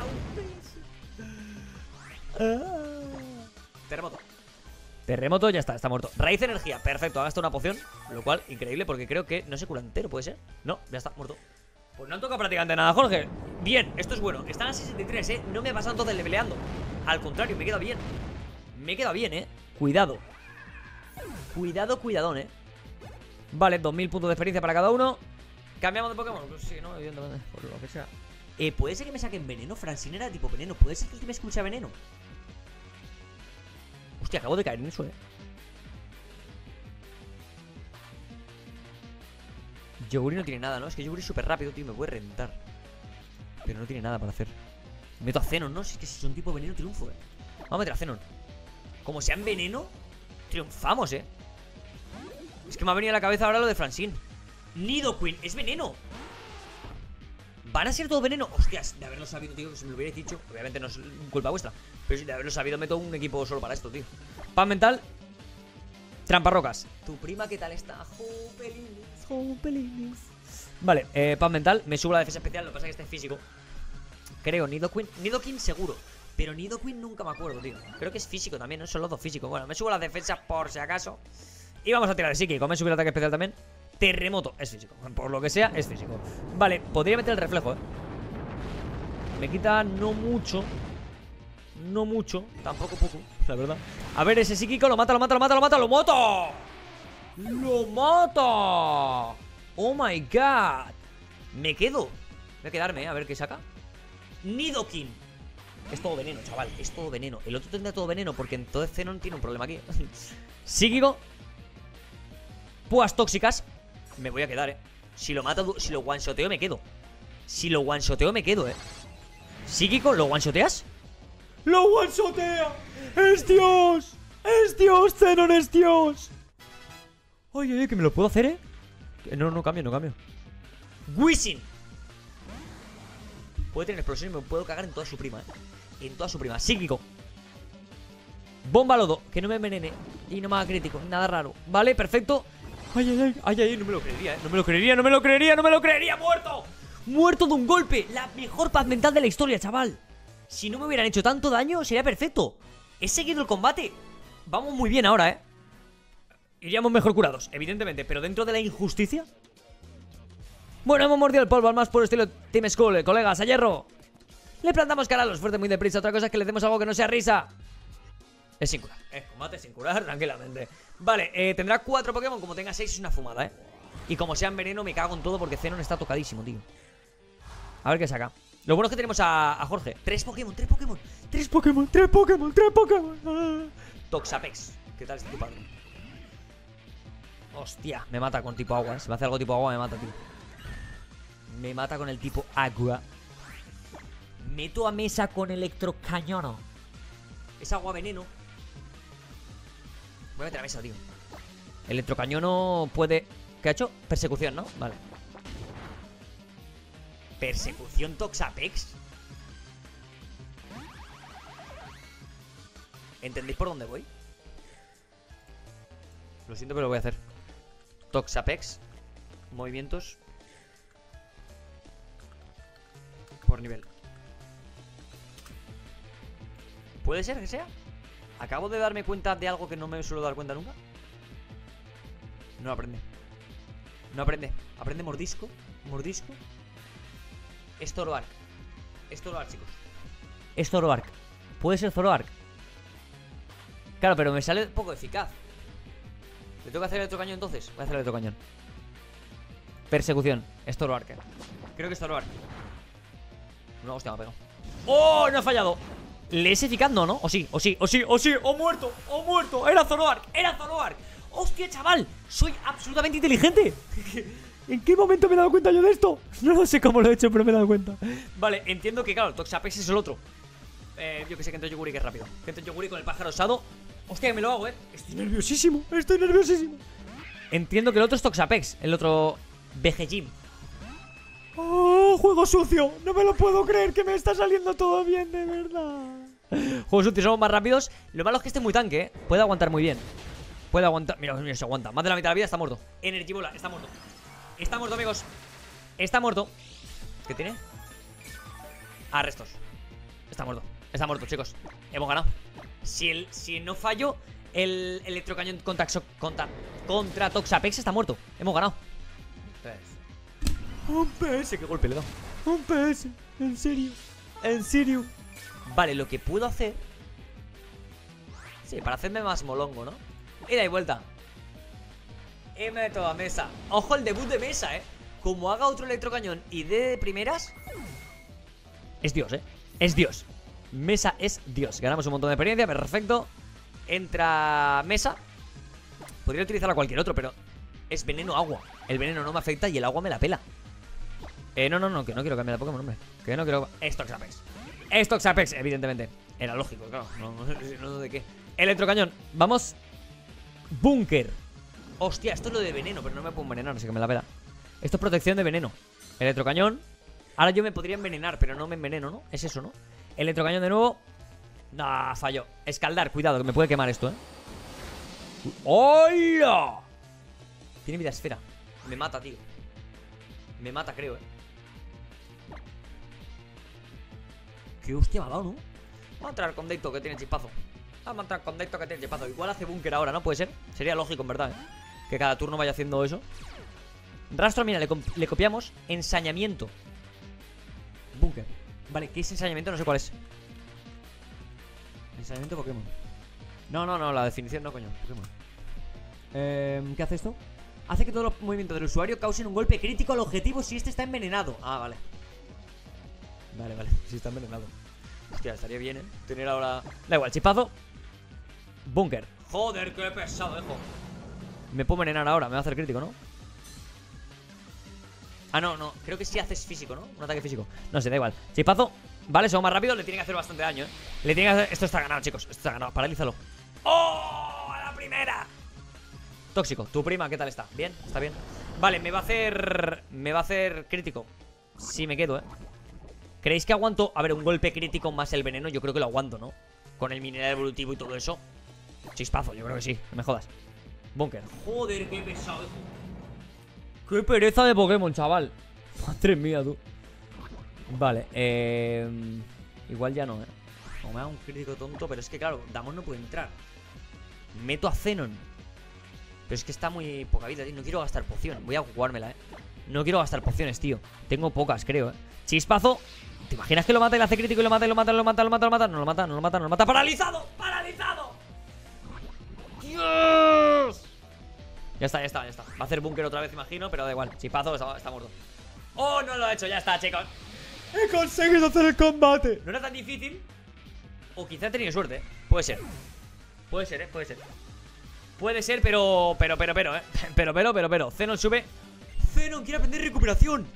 Terremoto. Terremoto, ya está, está muerto. Raíz de energía, perfecto, ha gastado una poción. Lo cual, increíble, porque creo que no se cura entero, ¿puede ser? No, ya está, muerto. Pues no han tocado prácticamente nada, Jorge. Bien, esto es bueno, están a sesenta y tres, ¿eh? No me ha pasado entonces leveleando. Al contrario, me he quedado bien. Me he quedado bien, ¿eh? Cuidado. Cuidado, cuidadón, ¿eh? Vale, dos mil puntos de experiencia para cada uno. ¿Cambiamos de Pokémon? Pues sí, ¿no? Evidentemente, por lo que sea. Eh, ¿puede ser que me saquen veneno? Francine era tipo veneno. ¿Puede ser que el que me escucha veneno? Hostia, acabo de caer en eso, eh. Yoguri no tiene nada, ¿no? Es que Yoguri es súper rápido, tío. Me puede rentar. Pero no tiene nada para hacer. Meto a Zenon, ¿no? Si es que si son tipo veneno, triunfo, eh. Vamos a meter a Zenon. Como sean veneno, triunfamos, eh. Es que me ha venido a la cabeza ahora lo de Francine. Nidoqueen, es veneno. ¿Van a ser todo veneno? Hostias, de haberlo sabido, tío, que si me lo hubierais dicho. Obviamente no es culpa vuestra, pero si de haberlo sabido meto un equipo solo para esto, tío. Pan mental. Tramparrocas. Tu prima, ¿qué tal está? Jopelines, Jompelines. Vale, eh, paz mental. Me subo la defensa especial. Lo que pasa es que este es físico. Creo, Nidoqueen. Nidoqueen seguro. Pero Nidoqueen nunca me acuerdo, tío. Creo que es físico también, ¿no? Son los dos físicos. Bueno, me subo la defensa por si acaso. Y vamos a tirar el psíquico. Me subo el ataque especial también. Terremoto. Es físico. Por lo que sea, es físico. Vale, podría meter el reflejo, eh. Me quita no mucho. No mucho. Tampoco poco, la verdad. A ver, ese psíquico. Lo mata, lo mata, lo mata, lo mata. ¡Lo mata! ¡Lo mata! ¡Oh my god! Me quedo. Voy a quedarme, ¿eh? A ver qué saca. Nidoqueen. Es todo veneno, chaval. Es todo veneno. El otro tendrá todo veneno porque entonces Zenon tiene un problema aquí. Psíquico. Púas tóxicas. Me voy a quedar, eh. Si lo mato, si lo one-shoteo me quedo. Si lo one-shoteo me quedo, eh. Psíquico, ¿lo one-shoteas? ¡Lo one-shotea! ¡Es Dios! ¡Es Dios! ¡Zenon es Dios! Oye, oye, que me lo puedo hacer, eh. No, no cambio, no cambio. Whizzing. Puede tener explosión y me puedo cagar en toda su prima, eh. En toda su prima. Psíquico. Bomba lodo. Que no me envenene. Y no me haga crítico. Nada raro. Vale, perfecto. Ay, ay, ay. Ay, ay, no me lo creería, eh. No me lo creería, no me lo creería, no me lo creería. ¡Muerto! ¡Muerto de un golpe! La mejor paz mental de la historia, chaval. Si no me hubieran hecho tanto daño, sería perfecto. He seguido el combate. Vamos muy bien ahora, eh. Iríamos mejor curados, evidentemente. Pero dentro de la injusticia. Bueno, hemos mordido el polvo al más puro estilo Team Skull, colegas, a hierro. Le plantamos cara a los fuertes muy deprisa. Otra cosa es que le demos algo que no sea risa. Es sin curar, es combate sin curar, tranquilamente. Vale, eh, tendrá cuatro Pokémon. Como tenga seis es una fumada, eh. Y como sea en veneno me cago en todo porque Zenon está tocadísimo, tío. A ver qué saca. Lo bueno es que tenemos a, a Jorge. Tres Pokémon, tres Pokémon. Tres Pokémon, tres Pokémon, tres Pokémon. Ah. Toxapex. ¿Qué tal este padre? Hostia, me mata con tipo agua, ¿eh? Si me hace algo tipo agua me mata, tío. Me mata con el tipo agua. Meto a mesa con electrocañón. Es agua veneno. Voy a meter a mesa, tío. Electrocañón puede... ¿Qué ha hecho? Persecución, ¿no? Vale. Persecución Toxapex. ¿Entendéis por dónde voy? Lo siento, pero lo voy a hacer. Toxapex. Movimientos por nivel. ¿Puede ser que sea? Acabo de darme cuenta de algo que no me suelo dar cuenta nunca. No aprende. No aprende. Aprende mordisco. Mordisco. Es Zoroark. Es Zoroark, chicos. Es Zoroark. Puede ser Zoroark. Claro, pero me sale poco eficaz. ¿Le tengo que hacer el otro cañón entonces? Voy a hacer el otro cañón. Persecución. Es Zoroark. Creo que es Zoroark. No, hostia, me ha pegado. ¡Oh! No ha fallado. ¿Le es eficaz? No, ¿no? O sí, o sí, o sí, o sí. ¡O muerto! ¡O muerto! ¡Era Zoroark! ¡Era Zoroark! ¡Hostia, chaval! ¡Soy absolutamente inteligente! ¿En qué momento me he dado cuenta yo de esto? No sé cómo lo he hecho, pero me he dado cuenta. Vale, entiendo que, claro, Toxapex es el otro. Eh, yo que sé, Kento Yoguri, que es rápido. Kento Yoguri con el pájaro osado. Hostia, que me lo hago, eh. Estoy nerviosísimo, estoy nerviosísimo. Entiendo que el otro es Toxapex. El otro... Vegejim. ¡Oh, juego sucio! No me lo puedo creer que me está saliendo todo bien, de verdad. Juego sucio, somos más rápidos. Lo malo es que este es muy tanque, ¿eh? Puede aguantar muy bien. Puede aguantar... Mira, mira, se aguanta. Más de la mitad de la vida está muerto. Energy Bola, está muerto. Está muerto, amigos. Está muerto. ¿Qué tiene? Arrestos. Está muerto. Está muerto, chicos. Hemos ganado. Si, el, si no fallo, el electrocañón contra, contra, contra Toxapex está muerto. Hemos ganado. Un P S, qué golpe le he dado. Un P S, en serio. En serio. Vale, lo que puedo hacer... Sí, para hacerme más molongo, ¿no? Ida y vuelta. Y meto a mesa. Ojo el debut de mesa, eh. Como haga otro electrocañón y de primeras. Es Dios, eh. Es Dios. Mesa es Dios. Ganamos un montón de experiencia, perfecto. Entra mesa. Podría utilizar a cualquier otro, pero es veneno agua. El veneno no me afecta y el agua me la pela. Eh, no, no, no, que no quiero cambiar de Pokémon, hombre. Que no quiero... Es Toxapex. Es Toxapex, evidentemente. Era lógico, claro. No, no, no de qué. Electrocañón. Vamos. Búnker. Hostia, esto es lo de veneno, pero no me puedo envenenar, así que me la pela. Esto es protección de veneno. Electrocañón. Ahora yo me podría envenenar, pero no me enveneno, ¿no? Es eso, ¿no? Electrocañón de nuevo. Nah, falló. Escaldar, cuidado, que me puede quemar esto, ¿eh? ¡Hola! Tiene vida esfera. Me mata, tío. Me mata, creo, eh. Qué hostia me ha dado, ¿no? Vamos a entrar con Deito, que tiene chispazo. Vamos a entrar con Deito, que tiene chispazo. Igual hace búnker ahora, ¿no? Puede ser. Sería lógico, en verdad, ¿eh? Que cada turno vaya haciendo eso. Rastro, mira, le, le copiamos ensañamiento. Búnker. Vale, ¿qué es ensañamiento? No sé cuál es. Ensañamiento Pokémon. No, no, no, la definición no, coño. Pokémon. Eh, ¿Qué hace esto? Hace que todos los movimientos del usuario causen un golpe crítico al objetivo si este está envenenado. Ah, vale. Vale, vale, si está envenenado. Hostia, estaría bien, ¿eh? Tener ahora... Da igual, chispazo. Búnker. Joder, qué pesado, hijo. Me puedo envenenar ahora, me va a hacer crítico, ¿no? Ah, no, no, creo que sí haces físico, ¿no? Un ataque físico. No sé, da igual. Chispazo. Vale, somos más rápido, le tiene que hacer bastante daño, ¿eh? Le tiene que hacer... Esto está ganado, chicos. Esto está ganado, paralízalo. ¡Oh! ¡A la primera! Tóxico, tu prima, ¿qué tal está? ¿Bien? ¿Está bien? Vale, me va a hacer... Me va a hacer crítico. Sí, me quedo, ¿eh? ¿Creéis que aguanto? A ver, un golpe crítico más el veneno, yo creo que lo aguanto, ¿no? Con el mineral evolutivo y todo eso. Chispazo, yo creo que sí, no me jodas. Búnker. Joder, qué pesado, hijo. Qué pereza de Pokémon, chaval. Madre mía, tú. Vale, eh... igual ya no, ¿eh? O me da un crítico tonto, pero es que claro, Damon no puede entrar. Meto a Zenon. Pero es que está muy poca vida, tío. No quiero gastar poción, voy a jugármela, ¿eh? No quiero gastar pociones, tío. Tengo pocas, creo, ¿eh? Chispazo. ¿Te imaginas que lo mata y le hace crítico y lo mata y lo mata, lo mata, lo mata, lo mata? No lo mata, no lo mata, no lo mata. ¡Paralizado! ¡Paralizado! ¡Dios! Ya está, ya está, ya está. Va a hacer búnker otra vez, imagino, pero da igual. Chispazo, está, está muerto. ¡Oh, no lo ha hecho! Ya está, chicos. He conseguido hacer el combate. No era tan difícil. O quizá he tenido suerte, ¿eh? Puede ser. Puede ser, ¿eh? Puede ser. Puede ser, pero... Pero, pero, pero, ¿eh? Pero, pero, pero, pero. Zenon sube. Zenon quiere aprender recuperación.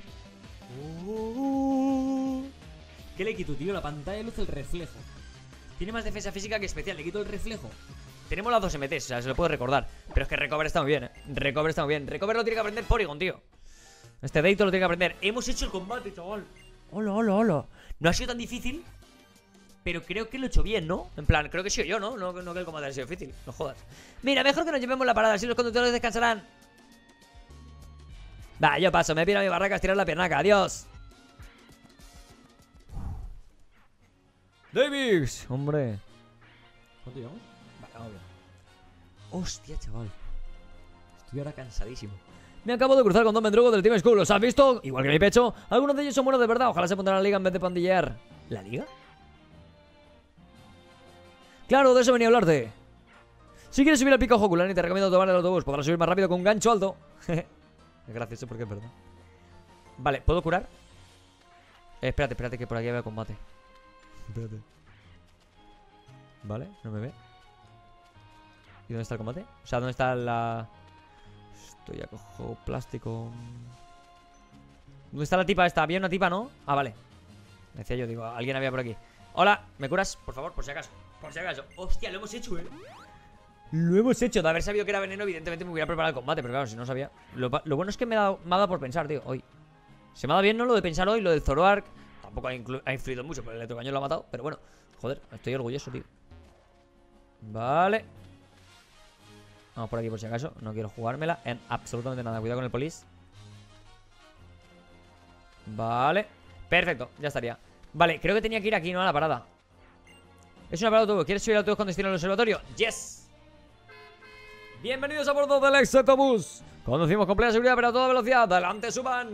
Oh. ¿Qué le quito, tío? La pantalla de luz, el reflejo. Tiene más defensa física que especial. Le quito el reflejo. Tenemos las dos M Ts, o sea, se lo puedo recordar. Pero es que Recover está muy bien, ¿eh? Recover está muy bien. Recover lo tiene que aprender Porygon, tío. Este Deito lo tiene que aprender. Hemos hecho el combate, chaval. Hola, hola, hola. No ha sido tan difícil, pero creo que lo he hecho bien, ¿no? En plan, creo que he sido yo, ¿no? No, no que el combate haya sido difícil. No jodas. Mira, mejor que nos llevemos la parada. Así los conductores descansarán. Va, yo paso. Me piro a mi barraca a estirar la piernaca. Adiós. Davis, hombre. ¿Cuánto llevamos? Vale, vamos bien. Hostia, chaval. Estoy ahora cansadísimo. Me acabo de cruzar con dos mendrugos del Team Skull. ¿Los has visto? Igual que mi pecho. Algunos de ellos son buenos de verdad. Ojalá se pondrán a la liga en vez de pandillear. ¿La liga? Claro, de eso venía a hablarte. Si quieres subir al pico Hokulani, te recomiendo tomar el autobús. Podrás subir más rápido con un gancho alto. Es gracioso porque es verdad. Vale, ¿puedo curar? Eh, espérate, espérate que por aquí había combate. Espérate. Vale, no me ve. ¿Y dónde está el combate? O sea, ¿dónde está la...? Esto ya cojo plástico. ¿Dónde está la tipa esta? Había una tipa, ¿no? Ah, vale. Me decía yo, digo, alguien había por aquí. Hola, ¿me curas? Por favor, por si acaso. Por si acaso. Hostia, lo hemos hecho, eh. Lo hemos hecho. De haber sabido que era veneno, evidentemente me hubiera preparado el combate. Pero claro, si no sabía. Lo, lo bueno es que me ha, dado, me ha dado por pensar, tío, hoy. Se me ha dado bien, ¿no? Lo de pensar hoy, lo del Zoroark. Tampoco ha, ha influido mucho, pero el electrocañón lo ha matado. Pero bueno, joder, estoy orgulloso, tío. Vale. Vamos por aquí por si acaso. No quiero jugármela en absolutamente nada. Cuidado con el polis. Vale. Perfecto, ya estaría. Vale, creo que tenía que ir aquí, ¿no? A la parada. Es una parada de autobús. ¿Quieres subir al autobús con destino al observatorio? ¡Yes! Bienvenidos a bordo del Exetobús. Conducimos con plena seguridad pero a toda velocidad. ¡Adelante, suban!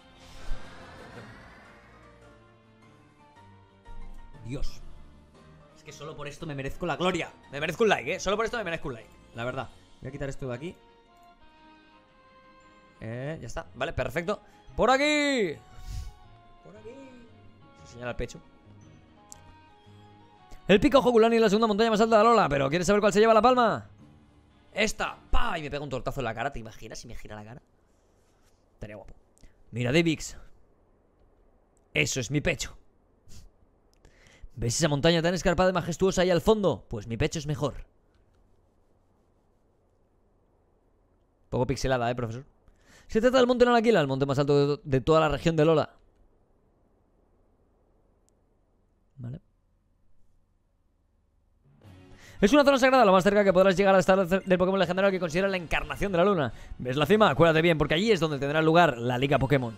Dios. Es que solo por esto me merezco la gloria. Me merezco un like, ¿eh? Solo por esto me merezco un like. La verdad. Voy a quitar esto de aquí. Eh, ya está. Vale, perfecto. ¡Por aquí! Por aquí. Se señala el pecho. El pico Hokulani es la segunda montaña más alta de Alola. Pero ¿quieres saber cuál se lleva la palma? Esta. ¡Pah! Y me pega un tortazo en la cara. ¿Te imaginas si me gira la cara? Estaría guapo. Mira, Davix. Eso es mi pecho. ¿Ves esa montaña tan escarpada y majestuosa ahí al fondo? Pues mi pecho es mejor. Poco pixelada, ¿eh, profesor? Se trata del monte Nalaquila, el monte más alto de, de toda la región de Alola. Vale. Es una zona sagrada, lo más cerca que podrás llegar a estar del Pokémon legendario que considera la encarnación de la luna. ¿Ves la cima? Acuérdate bien, porque allí es donde tendrá lugar la Liga Pokémon.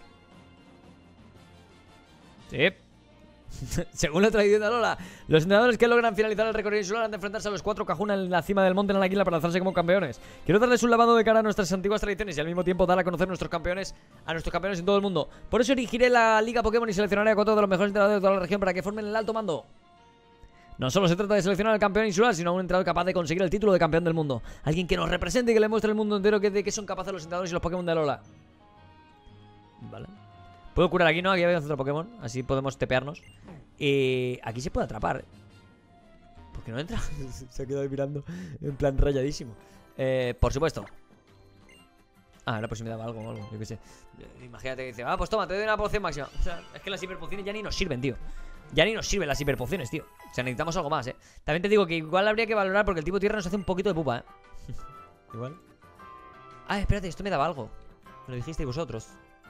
Sí. Según la tradición de Alola, los entrenadores que logran finalizar el recorrido insular han de enfrentarse a los cuatro Cajuna en la cima del monte en la Águila para lanzarse como campeones. Quiero darles un lavado de cara a nuestras antiguas tradiciones y al mismo tiempo dar a conocer nuestros campeones a nuestros campeones en todo el mundo. Por eso dirigiré la Liga Pokémon y seleccionaré a cuatro de los mejores entrenadores de toda la región para que formen el alto mando. No solo se trata de seleccionar al campeón insular, sino a un entrenador capaz de conseguir el título de campeón del mundo. Alguien que nos represente y que le muestre al mundo entero que de qué son capaces los entrenadores y los Pokémon de Alola. Vale. Puedo curar aquí, ¿no? Aquí había otro Pokémon. Así podemos tepearnos. Y aquí se puede atrapar. ¿Por qué no entra? Se ha quedado ahí mirando en plan rayadísimo. Eh, por supuesto. Ah, ahora pues si me daba algo o algo, yo qué sé. Imagínate que dice, ah, pues toma, te doy una poción máxima. O sea, es que las hiperpociones ya ni nos sirven, tío. Ya ni nos sirven las hiperpociones, tío. O sea, necesitamos algo más, eh. También te digo que igual habría que valorar porque el tipo tierra nos hace un poquito de pupa, eh. Igual. Ah, espérate, esto me daba algo. Me lo dijisteis vosotros.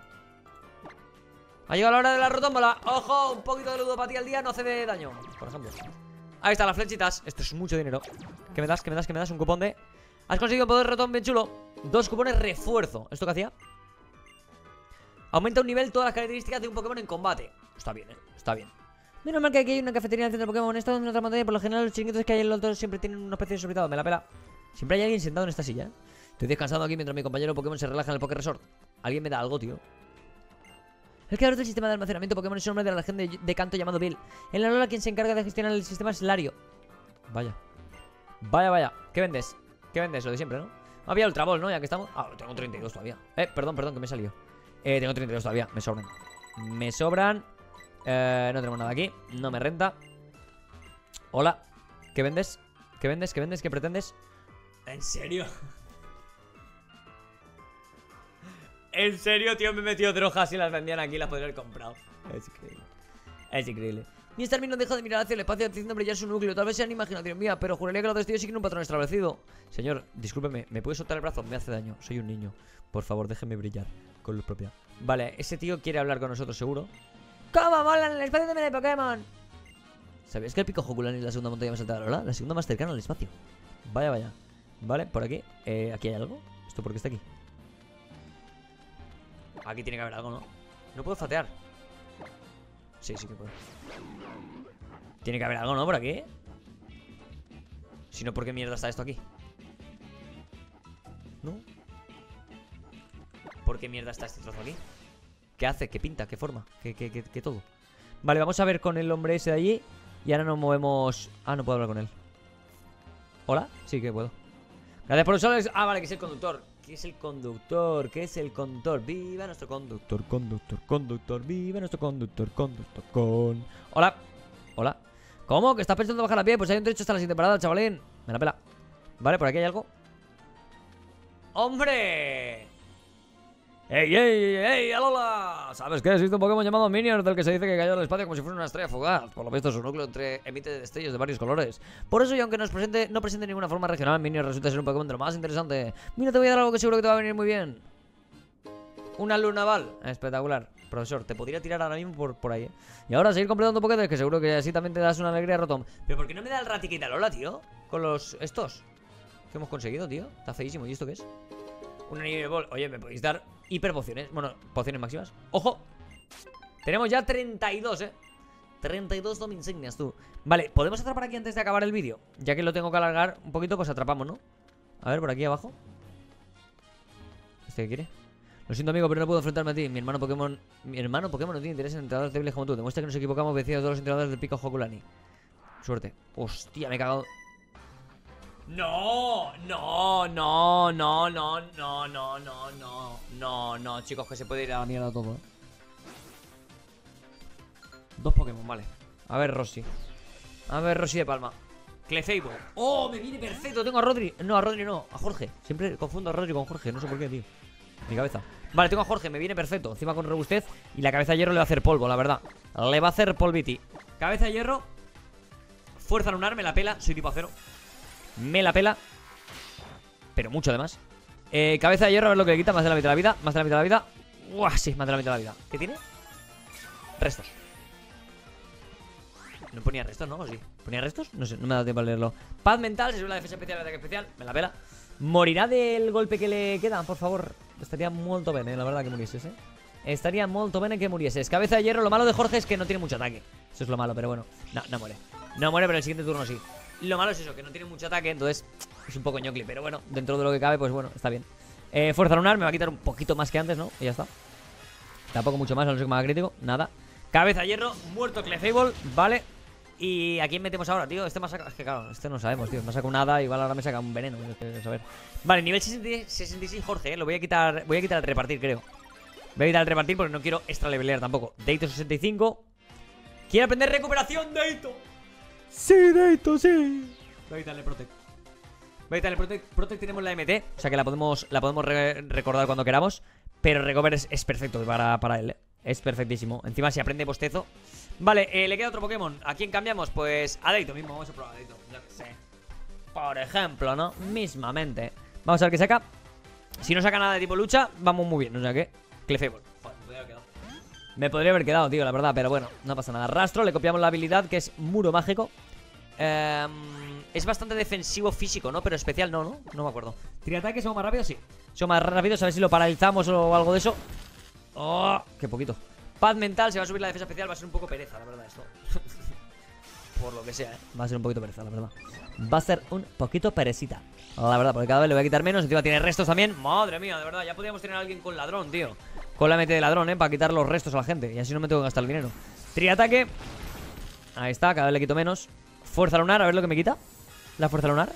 Ha llegado la hora de la rotómbola. ¡Ojo! Un poquito de ludopatía al día no hace de daño, por ejemplo. Ahí están las flechitas. Esto es mucho dinero. ¿Qué me das? ¿Qué me das? ¿Qué me das? Un cupón de... Has conseguido un poder rotón bien chulo. Dos cupones refuerzo. ¿Esto qué hacía? Aumenta un nivel todas las características de un Pokémon en combate. Está bien, eh. Está bien. Menos mal que aquí hay una cafetería en el centro de Pokémon. Esta en otra montaña. Por lo general los chiringuitos que hay en los dos siempre tienen una especie de sorbitado. Me la pela. Siempre hay alguien sentado en esta silla, ¿eh? Estoy descansando aquí mientras mi compañero Pokémon se relaja en el Poké Resort. Alguien me da algo, tío. El creador del sistema de almacenamiento Pokémon es un hombre de la región de, de Canto llamado Bill. En la Alola quien se encarga de gestionar el sistema es Lario. Vaya. Vaya, vaya. ¿Qué vendes? ¿Qué vendes? Lo de siempre, ¿no? Había Ultra Ball, ¿no? Ya que estamos... Ah, tengo treinta y dos todavía. Eh, perdón, perdón, que me he salido. Eh, tengo treinta y dos todavía. Me sobran. Me sobran. Eh, no tenemos nada aquí. No me renta. Hola. ¿Qué vendes? ¿Qué vendes? ¿Qué vendes? ¿Qué pretendes? ¿En serio? En serio, tío, me he metido drogas y las vendían aquí y las podría haber comprado. Es increíble. Es increíble. mister Mii no deja de mirar hacia el espacio haciendo brillar su núcleo. Tal vez sea imaginación mía, pero juraría que los destellos siguen un patrón establecido. Señor, discúlpeme, ¿me puede soltar el brazo? Me hace daño, soy un niño. Por favor, déjeme brillar con luz propia. Vale, ese tío quiere hablar con nosotros, seguro. ¿Cómo molan el espacio también de Pokémon? ¿Sabías que el Pico Hokulani es la segunda montaña más alta de la Alola? La segunda más cercana al espacio. Vaya, vaya. Vale, por aquí. Eh, ¿aquí hay algo? ¿Esto por qué está aquí? Aquí tiene que haber algo, ¿no? No puedo fatear. Sí, sí que puedo. Tiene que haber algo, ¿no? Por aquí. Si no, ¿por qué mierda está esto aquí? ¿No? ¿Por qué mierda está este trozo aquí? ¿Qué hace? ¿Qué pinta? ¿Qué forma? ¿Qué, qué, qué, qué todo? Vale, vamos a ver con el hombre ese de allí. Y ahora nos movemos... Ah, no puedo hablar con él. ¿Hola? Sí que puedo. Gracias por usarlo. Ah, vale, que es el conductor. ¿Qué es el conductor? ¿Qué es el conductor? Viva nuestro conductor, conductor, conductor. Viva nuestro conductor, conductor, con... Hola. Hola. ¿Cómo? ¿Que estás pensando bajar a pie? Pues hay un trecho hasta la siguiente parada, chavalín. Me la pela. Vale, por aquí hay algo. ¡Hombre! ¡Ey, ey, ey, Alola! ¿Sabes qué? Existe un Pokémon llamado Minior del que se dice que cayó al espacio como si fuera una estrella fugaz. Por lo visto su núcleo entre emite destellos de varios colores. Por eso, y aunque nos presente, no presente ninguna forma regional, Minior resulta ser un Pokémon de lo más interesante. Mira, te voy a dar algo que seguro que te va a venir muy bien. Una Lunaval. Espectacular. Profesor, te podría tirar ahora mismo por, por ahí, ¿eh? Y ahora seguir completando Pokédex, que seguro que así también te das una alegría a Rotom. ¿Pero por qué no me da el ratiquita Alola, tío? Con los... estos que hemos conseguido, tío. Está feísimo. ¿Y esto qué es? Una nieve ball. Oye, ¿me podéis dar hiper pociones? Bueno, pociones máximas. ¡Ojo! Tenemos ya treinta y dos, eh treinta y dos Dom insignias, tú. Vale, ¿podemos atrapar aquí antes de acabar el vídeo? Ya que lo tengo que alargar un poquito, pues atrapamos, ¿no? A ver, por aquí abajo. ¿Este qué quiere? Lo siento, amigo, pero no puedo enfrentarme a ti. Mi hermano Pokémon Mi hermano Pokémon no tiene interés en entrenadores débiles como tú. Demuestra que nos equivocamos vecinos de todos los entrenadores del Pico Hokulani. Suerte. Hostia, me he cagado. No, no, no, no, no, no, no, no, no, no, no, chicos, que se puede ir a la mierda todo, ¿eh? Dos Pokémon, vale. A ver, Rossi. A ver, Rossi de Palma. Clefable. Oh, me viene perfecto. Tengo a Rodri. No, a Rodri no, a Jorge. Siempre confundo a Rodri con Jorge, no sé por qué, tío. Mi cabeza. Vale, tengo a Jorge, me viene perfecto. Encima con robustez. Y la cabeza de hierro le va a hacer polvo, la verdad. Le va a hacer polviti. Cabeza de hierro. Fuerza lunar, me la pela. Soy tipo acero. Me la pela. Pero mucho además. eh, Cabeza de hierro, a ver lo que le quita. Más de la mitad de la vida. Más de la mitad de la vida. Uah, sí, más de la mitad de la vida. ¿Qué tiene? Restos. No ponía restos, ¿no? ¿O sí? ¿Ponía restos? No sé, no me ha dado tiempo a leerlo. Paz mental, se sube la defensa especial, el ataque especial. Me la pela. ¿Morirá del golpe que le queda? Por favor. Estaría molto bene, la verdad, que murieses, ¿eh? Estaría molto bene que murieses. Cabeza de hierro, lo malo de Jorge es que no tiene mucho ataque. Eso es lo malo, pero bueno. No, no muere. No muere, pero el siguiente turno sí. Lo malo es eso, que no tiene mucho ataque, entonces es un poco ñocli. Pero bueno, dentro de lo que cabe, pues bueno, está bien. eh, Fuerza lunar, me va a quitar un poquito más que antes, ¿no? Y ya está. Tampoco mucho más, a no ser que me haga crítico. Nada. Cabeza de hierro, muerto Clefable, vale. ¿Y a quién metemos ahora, tío? Este me ha sacado... Es que claro, este no sabemos, tío. Me ha sacado un hada, igual ahora me saca un veneno. Que saber. Vale, nivel sesenta y seis Jorge, ¿eh? Lo voy a quitar... Voy a quitar el repartir, creo. Voy a quitar el repartir porque no quiero extra levelear tampoco. Deito sesenta y cinco. ¿Quiere aprender recuperación, Deito? Sí, Deito, sí. Voy a quitarle Protect. Voy a quitarle Protect. Protect tenemos la M T, o sea que la podemos, la podemos re recordar cuando queramos. Pero Recover es, es perfecto para, para él, ¿eh? Es perfectísimo. Encima si aprende bostezo. Vale, eh, le queda otro Pokémon. ¿A quién cambiamos? Pues a Deito mismo. Vamos a probar a Deito. Yo que sé. Por ejemplo, ¿no? Mismamente. Vamos a ver qué saca. Si no saca nada de tipo lucha, vamos muy bien. O sea que, Clefable. Joder, me podría haber quedado. Me podría haber quedado, tío, la verdad. Pero bueno, no pasa nada. Rastro, le copiamos la habilidad que es Muro Mágico. Eh, es bastante defensivo físico, ¿no? Pero especial no, ¿no? No me acuerdo. ¿Triataque somos más rápidos? Sí. Somos más rápidos, a ver si lo paralizamos o algo de eso. Oh, qué poquito. Paz mental, se va a subir la defensa especial. Va a ser un poco pereza, la verdad, esto. Por lo que sea, ¿eh? Va a ser un poquito pereza, la verdad. Va a ser un poquito perecita, la verdad, porque cada vez le voy a quitar menos. Encima tiene restos también. Madre mía, de verdad, ya podríamos tener a alguien con ladrón, tío. Con la M T de ladrón, ¿eh? Para quitar los restos a la gente. Y así no me tengo que gastar el dinero. Triataque. Ahí está, cada vez le quito menos. Fuerza lunar, a ver lo que me quita. La fuerza lunar.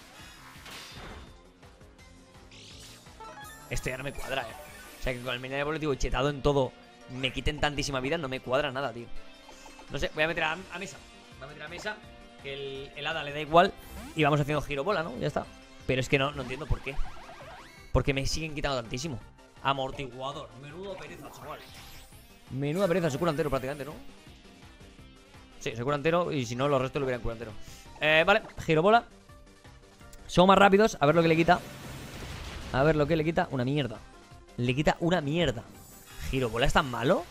Esto ya no me cuadra, eh. O sea que con el mineral evolutivo chetado en todo me quiten tantísima vida, no me cuadra nada, tío. No sé, voy a meter a, a mesa. Voy a meter a mesa. Que el, el hada le da igual. Y vamos haciendo giro bola, ¿no? Ya está. Pero es que no, no entiendo por qué. Porque me siguen quitando tantísimo. Amortiguador. Menudo pereza, chaval. Menuda pereza, se cura entero prácticamente, ¿no? Sí, se cura entero. Y si no, los restos lo hubieran curado entero. Eh, vale, giro bola. Somos más rápidos, a ver lo que le quita. A ver lo que le quita, una mierda. Le quita una mierda. ¿Giro bola es tan malo?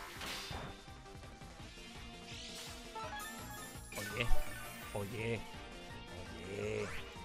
Oye, oye, oye,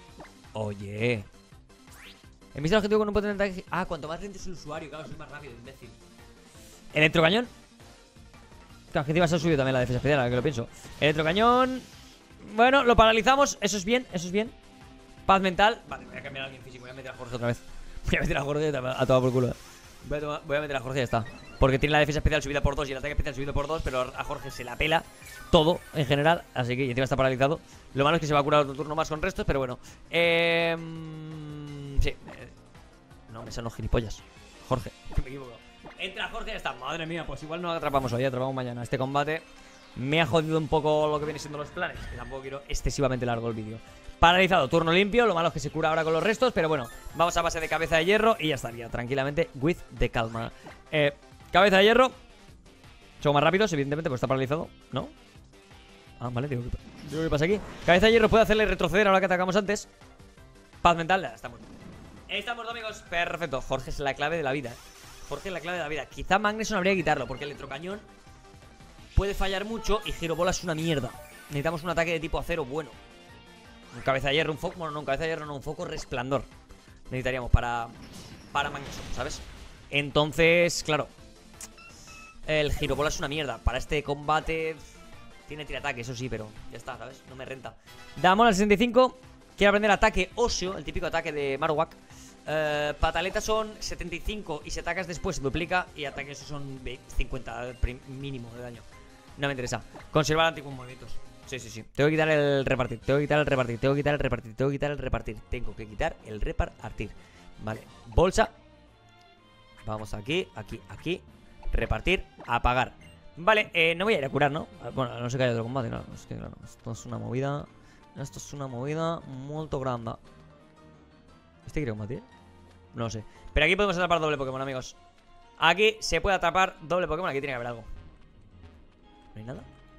oye. En vista del objetivo con un potente ataque. Ah, cuanto más lento es el usuario, claro, soy más rápido, imbécil. Electrocañón. Que objetivo se ha subido también la defensa especial, ahora que lo pienso. Electrocañón. Bueno, lo paralizamos, eso es bien, eso es bien. Paz mental. Vale, voy a cambiar a alguien físico, voy a meter a Jorge otra vez. Voy a meter a Jorge a todo por culo. Voy a, tomar, voy a meter a Jorge y ya está. Porque tiene la defensa especial subida por dos y el ataque especial subido por dos. Pero a Jorge se la pela todo en general. Así que y encima está paralizado. Lo malo es que se va a curar otro turno más con restos. Pero bueno. Eh, sí. No, me son los gilipollas. Jorge. Me he equivocado. Entra Jorge y ya está. Madre mía, pues igual no atrapamos hoy. Atrapamos mañana. Este combate me ha jodido un poco lo que viene siendo los planes. Que tampoco quiero excesivamente largo el vídeo. Paralizado, turno limpio, lo malo es que se cura ahora con los restos. Pero bueno, vamos a base de cabeza de hierro y ya estaría, tranquilamente, with the calma. eh, Cabeza de hierro. Somos más rápidos, evidentemente, pues está paralizado, ¿no? Ah, vale, digo, digo ¿qué pasa aquí? Cabeza de hierro puede hacerle retroceder ahora que atacamos antes. Paz mental, ya, estamos Estamos, amigos, perfecto. Jorge es la clave de la vida, ¿eh? Jorge es la clave de la vida. Quizá Magneson habría que quitarlo, porque el electrocañón puede fallar mucho y girobola es una mierda. Necesitamos un ataque de tipo acero bueno. Un cabeza de hierro, un foco, bueno, no, un cabeza de hierro, no, un foco resplandor necesitaríamos para para Magneson, ¿sabes? Entonces, claro, el girobola es una mierda. Para este combate tiene tiraataque, eso sí, pero ya está, ¿sabes? No me renta. Damos al sesenta y cinco. Quiero aprender ataque óseo, el típico ataque de Marowak. eh, Pataleta son setenta y cinco y si atacas después se duplica. Y ataque eso son cincuenta mínimo de daño. No me interesa. Conservar antiguos movimientos. Sí, sí, sí. Tengo que quitar el repartir. Tengo que quitar el repartir. Tengo que quitar el repartir. Tengo que quitar el repartir. Tengo que quitar el repartir. Vale. Bolsa. Vamos aquí, aquí, aquí. Repartir. Apagar. Vale, eh, no voy a ir a curar, ¿no? Bueno, no sé que haya otro combate, claro. Es que, claro, esto es una movida. Esto es una movida muy grande. ¿Este quiere combatir? No lo sé. Pero aquí podemos atrapar doble Pokémon, amigos. Aquí se puede atrapar doble Pokémon. Aquí tiene que haber algo. ¿No hay nada?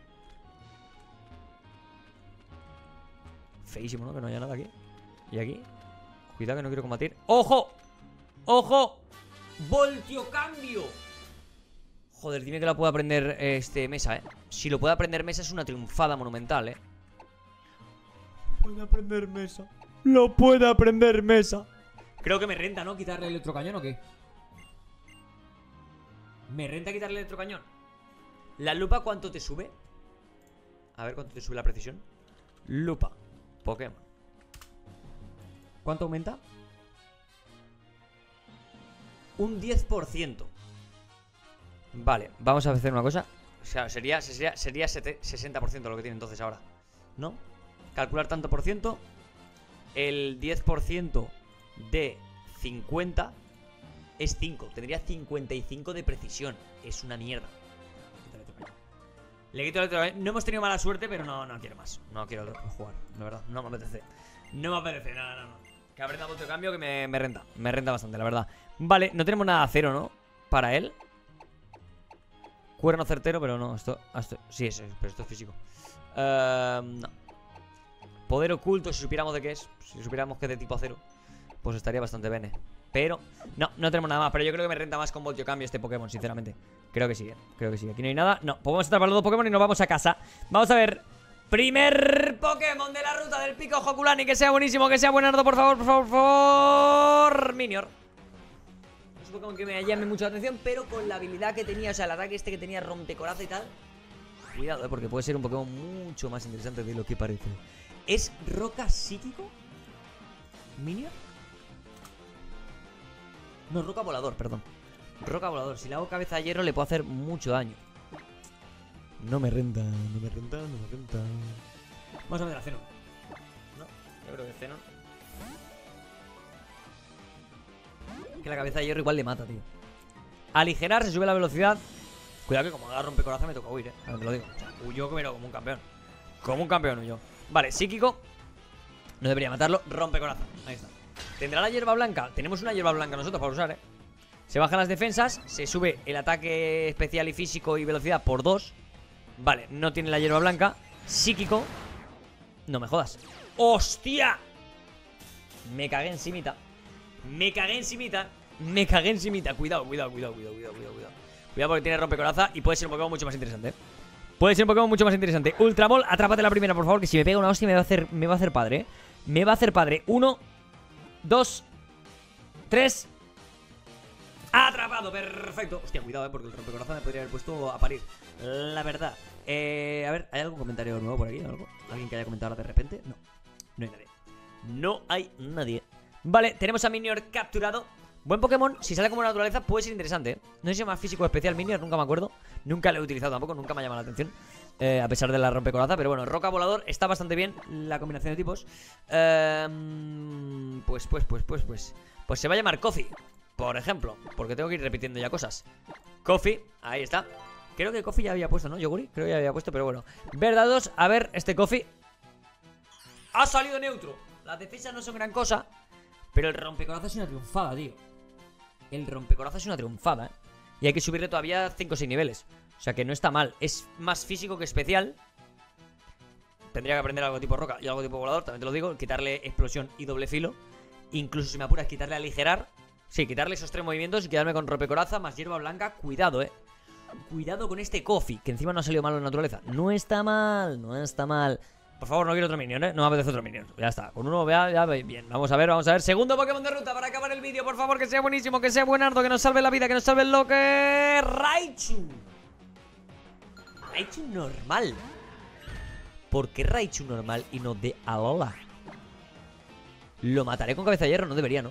Feísimo, ¿no? Que no haya nada aquí. Y aquí. Cuidado que no quiero combatir. ¡Ojo! ¡Ojo! ¡Voltio cambio! Joder, dime que lo puede aprender este Mesa, eh. Si lo puede aprender Mesa es una triunfada monumental, eh. Puede aprender Mesa. Lo puede aprender Mesa. Creo que me renta, ¿no? Quitarle el electrocañón o qué. ¿Me renta quitarle el electrocañón? ¿La lupa cuánto te sube? A ver cuánto te sube la precisión. Lupa Pokémon. ¿Cuánto aumenta? Un diez por ciento. Vale, vamos a hacer una cosa. O sea, sería, sería, sería sesenta por ciento lo que tiene entonces ahora, ¿no? Calcular tanto por ciento. El diez por ciento de cincuenta es cinco. Tendría cincuenta y cinco de precisión. Es una mierda. Le quito el electrocañón. No hemos tenido mala suerte, pero no, no quiero más. No quiero jugar, la verdad. No me apetece. No me apetece, no, no, no. Que aprenda mucho cambio que me, me renta. Me renta bastante, la verdad. Vale, no tenemos nada a cero, ¿no? Para él. Cuerno certero, pero no. Esto, esto sí, es, pero esto es físico. Uh, no. Poder oculto, si supiéramos de qué es. Si supiéramos que es de tipo acero, pues estaría bastante bene. Pero, no, no tenemos nada más. Pero yo creo que me renta más con Voltio Cambio este Pokémon, sinceramente. Creo que sí, ¿eh? Creo que sí. Aquí no hay nada. No, pues vamos a atrapar los dos Pokémon y nos vamos a casa. Vamos a ver. Primer Pokémon de la ruta del Pico Hokulani. Que sea buenísimo, que sea buenardo, por favor, por favor, por favor. Minior. Es un Pokémon que me llame mucho la atención, pero con la habilidad que tenía, o sea, el ataque este que tenía rompecoraza y tal. Cuidado, ¿eh? Porque puede ser un Pokémon mucho más interesante de lo que parece. ¿Es roca psíquico? ¿Minior? No, roca volador, perdón. Roca volador. Si le hago cabeza de hierro le puedo hacer mucho daño. No me renta, no me renta, no me renta. Vamos a meter a Zenon. No, yo creo que Zenon. Que la cabeza de hierro igual le mata, tío. Aligerar, se sube la velocidad. Cuidado que como haga rompecoraza me toca huir, eh. A ver, te lo digo. O sea, huyó pero como un campeón. Como un campeón huyó. Vale, psíquico. No debería matarlo. Rompecoraza. Ahí está. ¿Tendrá la hierba blanca? Tenemos una hierba blanca nosotros para usar, eh. Se bajan las defensas. Se sube el ataque especial y físico y velocidad por dos. Vale, no tiene la hierba blanca. Psíquico. No me jodas. ¡Hostia! Me cagué encimita. Me cagué encimita. Me cagué encimita. Cuidado, cuidado, cuidado, cuidado, cuidado, cuidado, cuidado. Cuidado porque tiene rompecoraza y puede ser un Pokémon mucho más interesante, ¿eh? Puede ser un Pokémon mucho más interesante. Ultra Ball, atrápate la primera, por favor. Que si me pega una hostia me va a hacer, me va a hacer padre, ¿eh? Me va a hacer padre. Uno, dos, tres. Atrapado, perfecto. Hostia, cuidado, eh, porque el rompecoraza me podría haber puesto a parir. La verdad. Eh, a ver, ¿hay algún comentario nuevo por aquí? ¿Algo? ¿Alguien que haya comentado ahora de repente? No, no hay nadie. No hay nadie. Vale, tenemos a Minior capturado. Buen Pokémon, si sale como naturaleza puede ser interesante, ¿eh? No sé si se llama físico especial Minior, nunca me acuerdo. Nunca lo he utilizado tampoco, nunca me ha llamado la atención, eh, a pesar de la rompecoraza. Pero bueno, roca volador, está bastante bien la combinación de tipos. eh, Pues, pues, pues, pues, pues Pues se va a llamar Coffee, por ejemplo, porque tengo que ir repitiendo ya cosas. Coffee, ahí está. Creo que Coffee ya había puesto, ¿no? Yoguri, creo que ya había puesto, pero bueno. Verdados, a ver, este Coffee ha salido neutro. Las defensas no son gran cosa, pero el rompecoraza es una triunfada, tío. El rompecoraza es una triunfada, ¿eh? Y hay que subirle todavía cinco o seis niveles. O sea que no está mal. Es más físico que especial. Tendría que aprender algo tipo roca y algo tipo volador, también te lo digo. Quitarle explosión y doble filo. Incluso si me apuras, quitarle aligerar. Sí, quitarle esos tres movimientos y quedarme con rompecoraza más hierba blanca. Cuidado, eh. Cuidado con este Coffee, que encima no ha salido malo en naturaleza. No está mal, no está mal. Por favor, no quiero otro minion, ¿eh? No me apetece otro minion. Ya está, con uno ya, ya bien. Vamos a ver, vamos a ver. Segundo Pokémon de ruta para acabar el vídeo. Por favor, que sea buenísimo, que sea buenardo, que nos salve la vida, que nos salve el lo que... Raichu. Raichu normal. ¿Por qué Raichu normal y no de Alola? Lo mataré con cabeza de hierro, no debería, ¿no?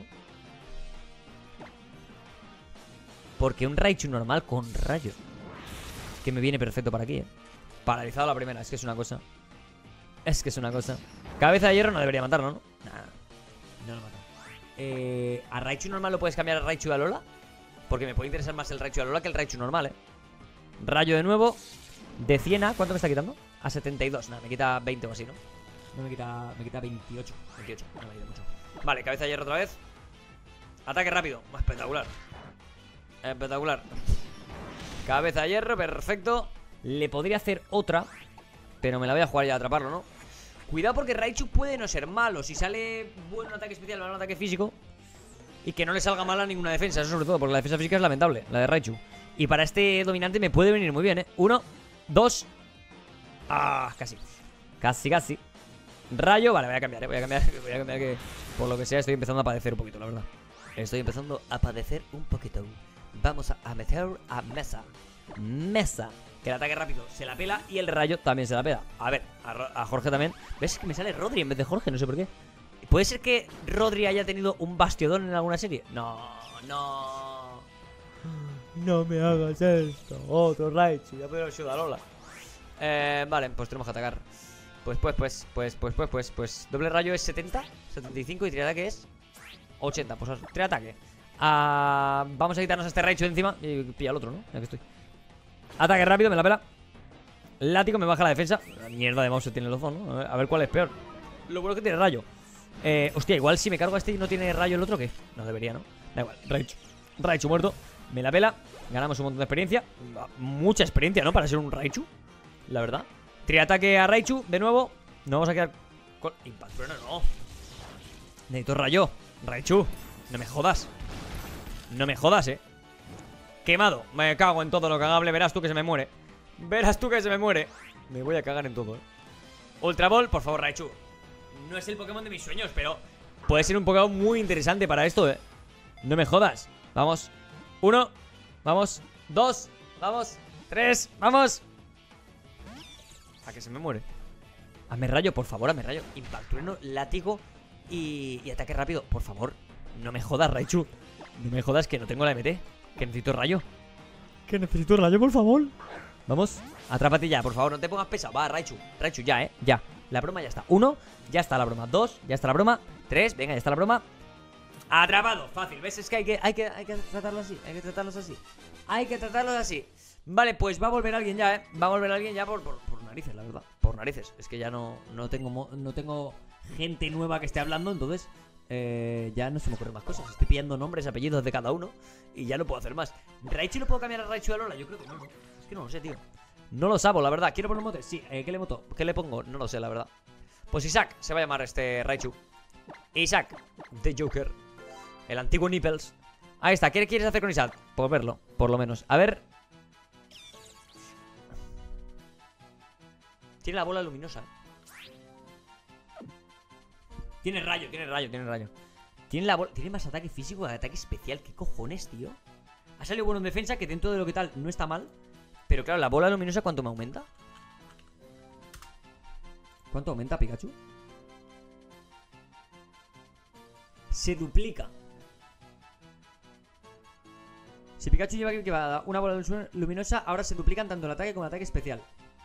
Porque un Raichu normal con rayos, que me viene perfecto para aquí, ¿eh? Paralizado la primera, es que es una cosa. Es que es una cosa. Cabeza de hierro no debería matarlo, ¿no? Nah, no lo mato. Eh, ¿A Raichu normal lo puedes cambiar a Raichu de Alola? Porque me puede interesar más el Raichu de Alola que el Raichu normal, ¿eh? Rayo de nuevo. De cien a... ¿Cuánto me está quitando? A setenta y dos. Nada, me quita veinte o así, ¿no? No me quita... Me quita veintiocho. veintiocho. No me quita mucho. Vale, cabeza de hierro otra vez. Ataque rápido. Espectacular. Espectacular. Cabeza de hierro, perfecto. Le podría hacer otra, pero me la voy a jugar ya a atraparlo, ¿no? Cuidado porque Raichu puede no ser malo. Si sale bueno un ataque especial o un ataque físico, y que no le salga mal a ninguna defensa. Eso sobre todo, porque la defensa física es lamentable, la de Raichu. Y para este dominante me puede venir muy bien, ¿eh? Uno, dos. Ah, casi. Casi, casi. Rayo, vale, voy a cambiar, ¿eh? Voy a cambiar, voy a cambiar que por lo que sea estoy empezando a padecer un poquito, la verdad. Estoy empezando a padecer un poquito. Vamos a, a meter a Mesa. Mesa. Que el ataque rápido se la pela y el rayo también se la pela. A ver, a, a Jorge también. ¿Ves que me sale Rodri en vez de Jorge? No sé por qué. ¿Puede ser que Rodri haya tenido un bastiodón en alguna serie? No, no. No me hagas esto. Otro Raichu. Ya puedo ayudar, Lola. Eh, vale, pues tenemos que atacar. Pues, pues, pues, pues, pues, pues, pues, pues. Doble rayo es setenta, setenta y cinco y triataque es ochenta. Pues triataque. Ah, vamos a quitarnos a este Raichu de encima y pilla al otro, ¿no? Ya que estoy. Ataque rápido, me la pela. Látigo, me baja la defensa. La mierda de mouse tiene el ozo, ¿no? A ver, a ver cuál es peor. Lo bueno es que tiene rayo. Eh, hostia, igual si me cargo a este y no tiene rayo el otro, ¿qué? No debería, ¿no? Da igual, Raichu. Raichu muerto. Me la pela. Ganamos un montón de experiencia. Mucha experiencia, ¿no? Para ser un Raichu. La verdad. Triataque a Raichu, de nuevo. No vamos a quedar con... Impact, pero no, no. Necesito rayo. Raichu, no me jodas. No me jodas, eh. Quemado, me cago en todo lo cagable. Verás tú que se me muere. Verás tú que se me muere. Me voy a cagar en todo, eh. Ultra Ball, por favor, Raichu. No es el Pokémon de mis sueños, pero puede ser un Pokémon muy interesante para esto, eh. No me jodas. Vamos. Uno. Vamos. Dos. Vamos. Tres. Vamos. A que se me muere. Hazme rayo, por favor, hazme rayo. Impact, trueno, látigo y, y ataque rápido. Por favor, no me jodas, Raichu. No me jodas que no tengo la M T. Que necesito rayo. Que necesito rayo, por favor. Vamos, atrápate ya, por favor, no te pongas pesado. Va, Raichu, Raichu, ya, eh, ya. La broma ya está. Uno, ya está la broma. Dos, ya está la broma. Tres, venga, ya está la broma. Atrapado, fácil, ¿ves? Es que hay que, hay que, hay que tratarlo así. Hay que tratarlos así. Hay que tratarlos así. Vale, pues va a volver alguien ya, eh. Va a volver alguien ya por, por, por narices, la verdad. Por narices. Es que ya no, no tengo no tengo gente nueva que esté hablando, entonces eh, ya no se me ocurren más cosas. Estoy pillando nombres, apellidos de cada uno y ya no puedo hacer más. ¿Raichu lo puedo cambiar a Raichu de Alola? Yo creo que no, no. Es que no lo sé, tío. No lo sabo, la verdad. ¿Quiero poner un mote? Sí. Eh, ¿Qué le moto? ¿Qué le pongo? No lo sé, la verdad. Pues Isaac se va a llamar este Raichu. Isaac, The Joker. El antiguo Nipples. Ahí está. ¿Qué quieres hacer con Isaac? Pues verlo, por lo menos. A ver. Tiene la bola luminosa. Tiene rayo, tiene rayo, tiene rayo. Tiene la bola. Tiene más ataque físico que ataque especial. ¿Qué cojones, tío? Ha salido bueno en defensa, que dentro de lo que tal no está mal. Pero claro, la bola luminosa, ¿cuánto me aumenta? ¿Cuánto aumenta, Pikachu? Se duplica. Si Pikachu lleva equipada una bola luminosa, ahora se duplican tanto el ataque como el ataque especial.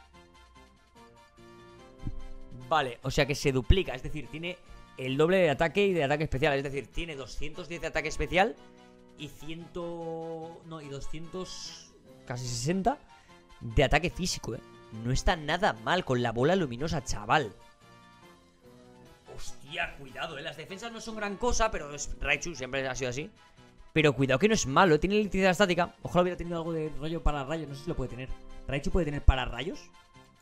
Vale, o sea que se duplica, es decir, tiene el doble de ataque y de ataque especial. Es decir, tiene doscientos diez de ataque especial y cien... No, y doscientos... Casi sesenta de ataque físico, eh. No está nada mal con la bola luminosa, chaval. Hostia, cuidado, eh. Las defensas no son gran cosa, pero es Raichu, siempre ha sido así. Pero cuidado que no es malo, eh. Tiene electricidad estática. Ojalá hubiera tenido algo de rollo para rayos, no sé si lo puede tener. ¿Raichu puede tener para rayos?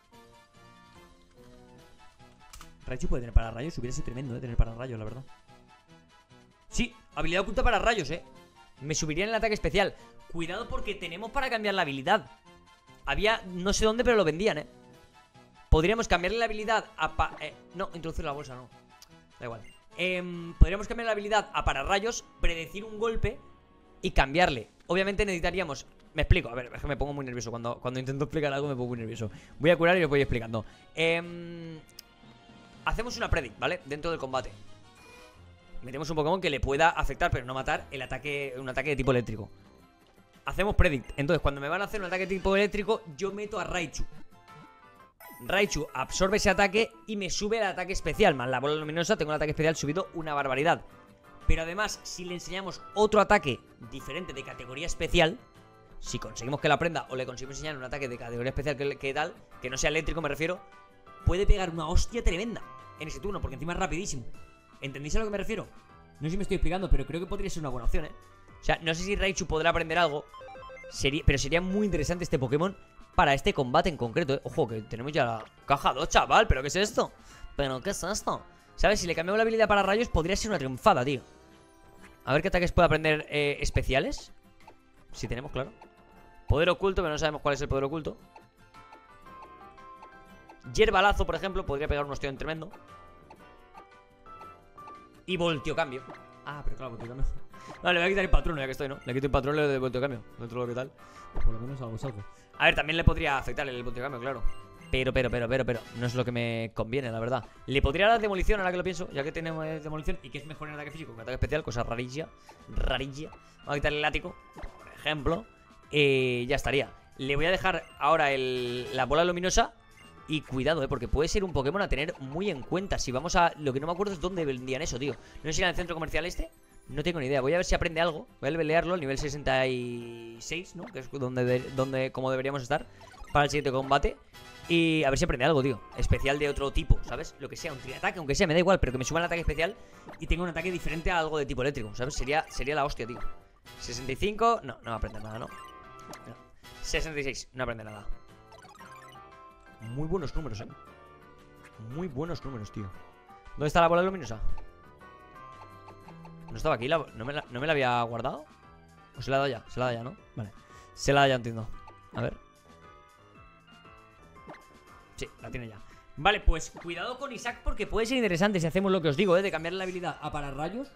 Raichu puede tener para rayos, hubiera sido tremendo, eh, tener para rayos, la verdad. Sí, habilidad oculta para rayos, eh. Me subiría en el ataque especial. Cuidado porque tenemos para cambiar la habilidad. Había, no sé dónde, pero lo vendían, eh. Podríamos cambiarle la habilidad a pa eh, no, introducir la bolsa, no. Da igual. eh, Podríamos cambiar la habilidad a para rayos, predecir un golpe y cambiarle. Obviamente necesitaríamos... Me explico, a ver, es que me pongo muy nervioso. Cuando, cuando intento explicar algo me pongo muy nervioso. Voy a curar y os voy explicando. eh, Hacemos una predict, ¿vale? Dentro del combate metemos un Pokémon que le pueda afectar, pero no matar el ataque, un ataque de tipo eléctrico. Hacemos predict. Entonces, cuando me van a hacer un ataque de tipo eléctrico, yo meto a Raichu. Raichu absorbe ese ataque y me sube el ataque especial. Más la bola luminosa, tengo el ataque especial subido una barbaridad. Pero además, si le enseñamos otro ataque diferente de categoría especial, si conseguimos que lo aprenda o le conseguimos enseñar un ataque de categoría especial que, que tal, que no sea eléctrico me refiero, puede pegar una hostia tremenda en ese turno, porque encima es rapidísimo. ¿Entendéis a lo que me refiero? No sé si me estoy explicando, pero creo que podría ser una buena opción, ¿eh? O sea, no sé si Raichu podrá aprender algo, sería, pero sería muy interesante este Pokémon para este combate en concreto, ¿eh? Ojo, que tenemos ya la caja dos, chaval. ¿Pero qué es esto? ¿Pero qué es esto? ¿Sabes? Si le cambiamos la habilidad para rayos, podría ser una triunfada, tío. A ver qué ataques puede aprender eh, especiales. Si tenemos, claro. Poder oculto, pero no sabemos cuál es el poder oculto. Hierbalazo, por ejemplo, podría pegar un ostión tremendo. Y voltio cambio. Ah, pero claro, voltio cambio. Vale, le voy a quitar el patrón ya que estoy, ¿no? Le quito el patrón de voltio cambio. Dentro de lo que tal. Por lo menos algo es algo. A ver, también le podría afectar el voltio cambio, claro. Pero, pero, pero, pero, pero no es lo que me conviene, la verdad. Le podría dar demolición ahora que lo pienso, ya que tenemos demolición y que es mejor en ataque físico que ataque especial, cosa rarilla. Rarilla. Vamos a quitarle el látigo, por ejemplo. Eh, ya estaría. Le voy a dejar ahora el, la bola luminosa. Y cuidado, eh, porque puede ser un Pokémon a tener muy en cuenta. Si vamos a... Lo que no me acuerdo es dónde vendían eso, tío. No sé si era en el centro comercial este. No tengo ni idea. Voy a ver si aprende algo. Voy a levelearlo al nivel sesenta y seis, ¿no? Que es donde, de, donde como deberíamos estar para el siguiente combate. Y a ver si aprende algo, tío. Especial de otro tipo, ¿sabes? Lo que sea, un triataque, aunque sea, me da igual. Pero que me suba el ataque especial y tenga un ataque diferente a algo de tipo eléctrico, ¿sabes? Sería, sería la hostia, tío. sesenta y cinco... No, no va a aprender nada, ¿no? No. sesenta y seis, no aprende nada. Muy buenos números, eh. Muy buenos números, tío. ¿Dónde está la bola luminosa? ¿No estaba aquí? La... ¿No, me la... ¿No me la había guardado? ¿O se la ha dado ya? Se la ha dado ya, ¿no? Vale. Se la ha dado ya, entiendo. A ver. Sí, la tiene ya. Vale, pues cuidado con Isaac porque puede ser interesante si hacemos lo que os digo, ¿eh? De cambiar la habilidad a pararrayos.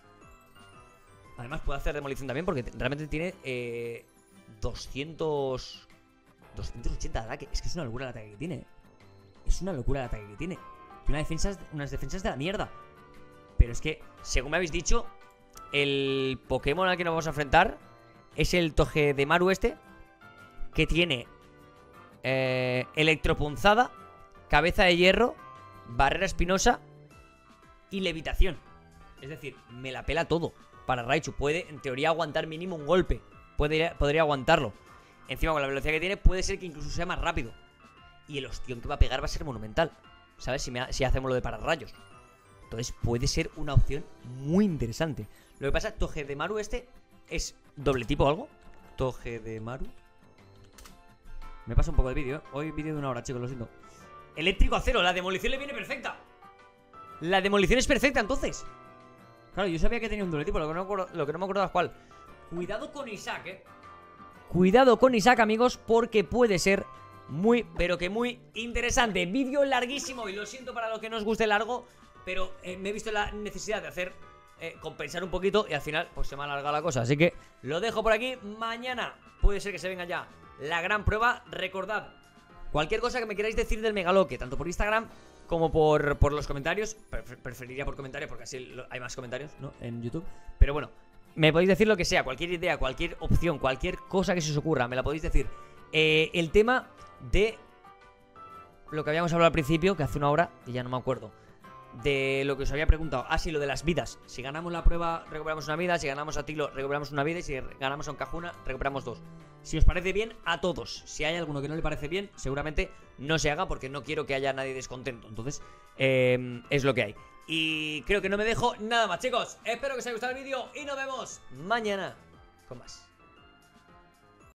Además puede hacer demolición también porque realmente tiene eh, doscientos... doscientos ochenta de ataque. Es que es una locura el ataque que tiene. Es una locura el ataque que tiene. Tiene una defensa, unas defensas de la mierda. Pero es que, según me habéis dicho, el Pokémon al que nos vamos a enfrentar es el Togedemaru este, que tiene eh, electropunzada, cabeza de hierro, barrera espinosa y levitación. Es decir, me la pela todo. Para Raichu puede, en teoría, aguantar mínimo un golpe. Puede, podría aguantarlo. Encima, con la velocidad que tiene, puede ser que incluso sea más rápido. Y el ostión que va a pegar va a ser monumental, ¿sabes? Si, me, si hacemos lo de pararrayos. Entonces puede ser una opción muy interesante. Lo que pasa, Togedemaru este es doble tipo o algo. Togedemaru. Me pasa un poco el vídeo, ¿eh? Hoy vídeo de una hora, chicos, lo siento. Eléctrico acero, la demolición le viene perfecta. La demolición es perfecta, entonces. Claro, yo sabía que tenía un doble tipo, lo que no me acuerdo, lo que no me acuerdo es cuál. Cuidado con Isaac, eh. Cuidado con Isaac, amigos, porque puede ser muy, pero que muy interesante. Vídeo larguísimo y lo siento para los que no os guste largo, pero eh, me he visto la necesidad de hacer eh, compensar un poquito y al final pues se me ha alargado la cosa. Así que lo dejo por aquí. Mañana puede ser que se venga ya la gran prueba. Recordad, cualquier cosa que me queráis decir del Megaloque, tanto por Instagram como por, por los comentarios. Prefer preferiría por comentarios porque así hay más comentarios, ¿no? En YouTube. Pero bueno, me podéis decir lo que sea, cualquier idea, cualquier opción, cualquier cosa que se os ocurra, me la podéis decir. eh, El tema de lo que habíamos hablado al principio, que hace una hora y ya no me acuerdo, de lo que os había preguntado. Ah, sí, lo de las vidas. Si ganamos la prueba, recuperamos una vida. Si ganamos a Tilo, recuperamos una vida. Y si ganamos a un Cajuna, recuperamos dos. Si os parece bien, a todos. Si hay alguno que no le parece bien, seguramente no se haga porque no quiero que haya nadie descontento. Entonces, eh, es lo que hay. Y creo que no me dejo nada más, chicos. Espero que os haya gustado el vídeo y nos vemos mañana con más.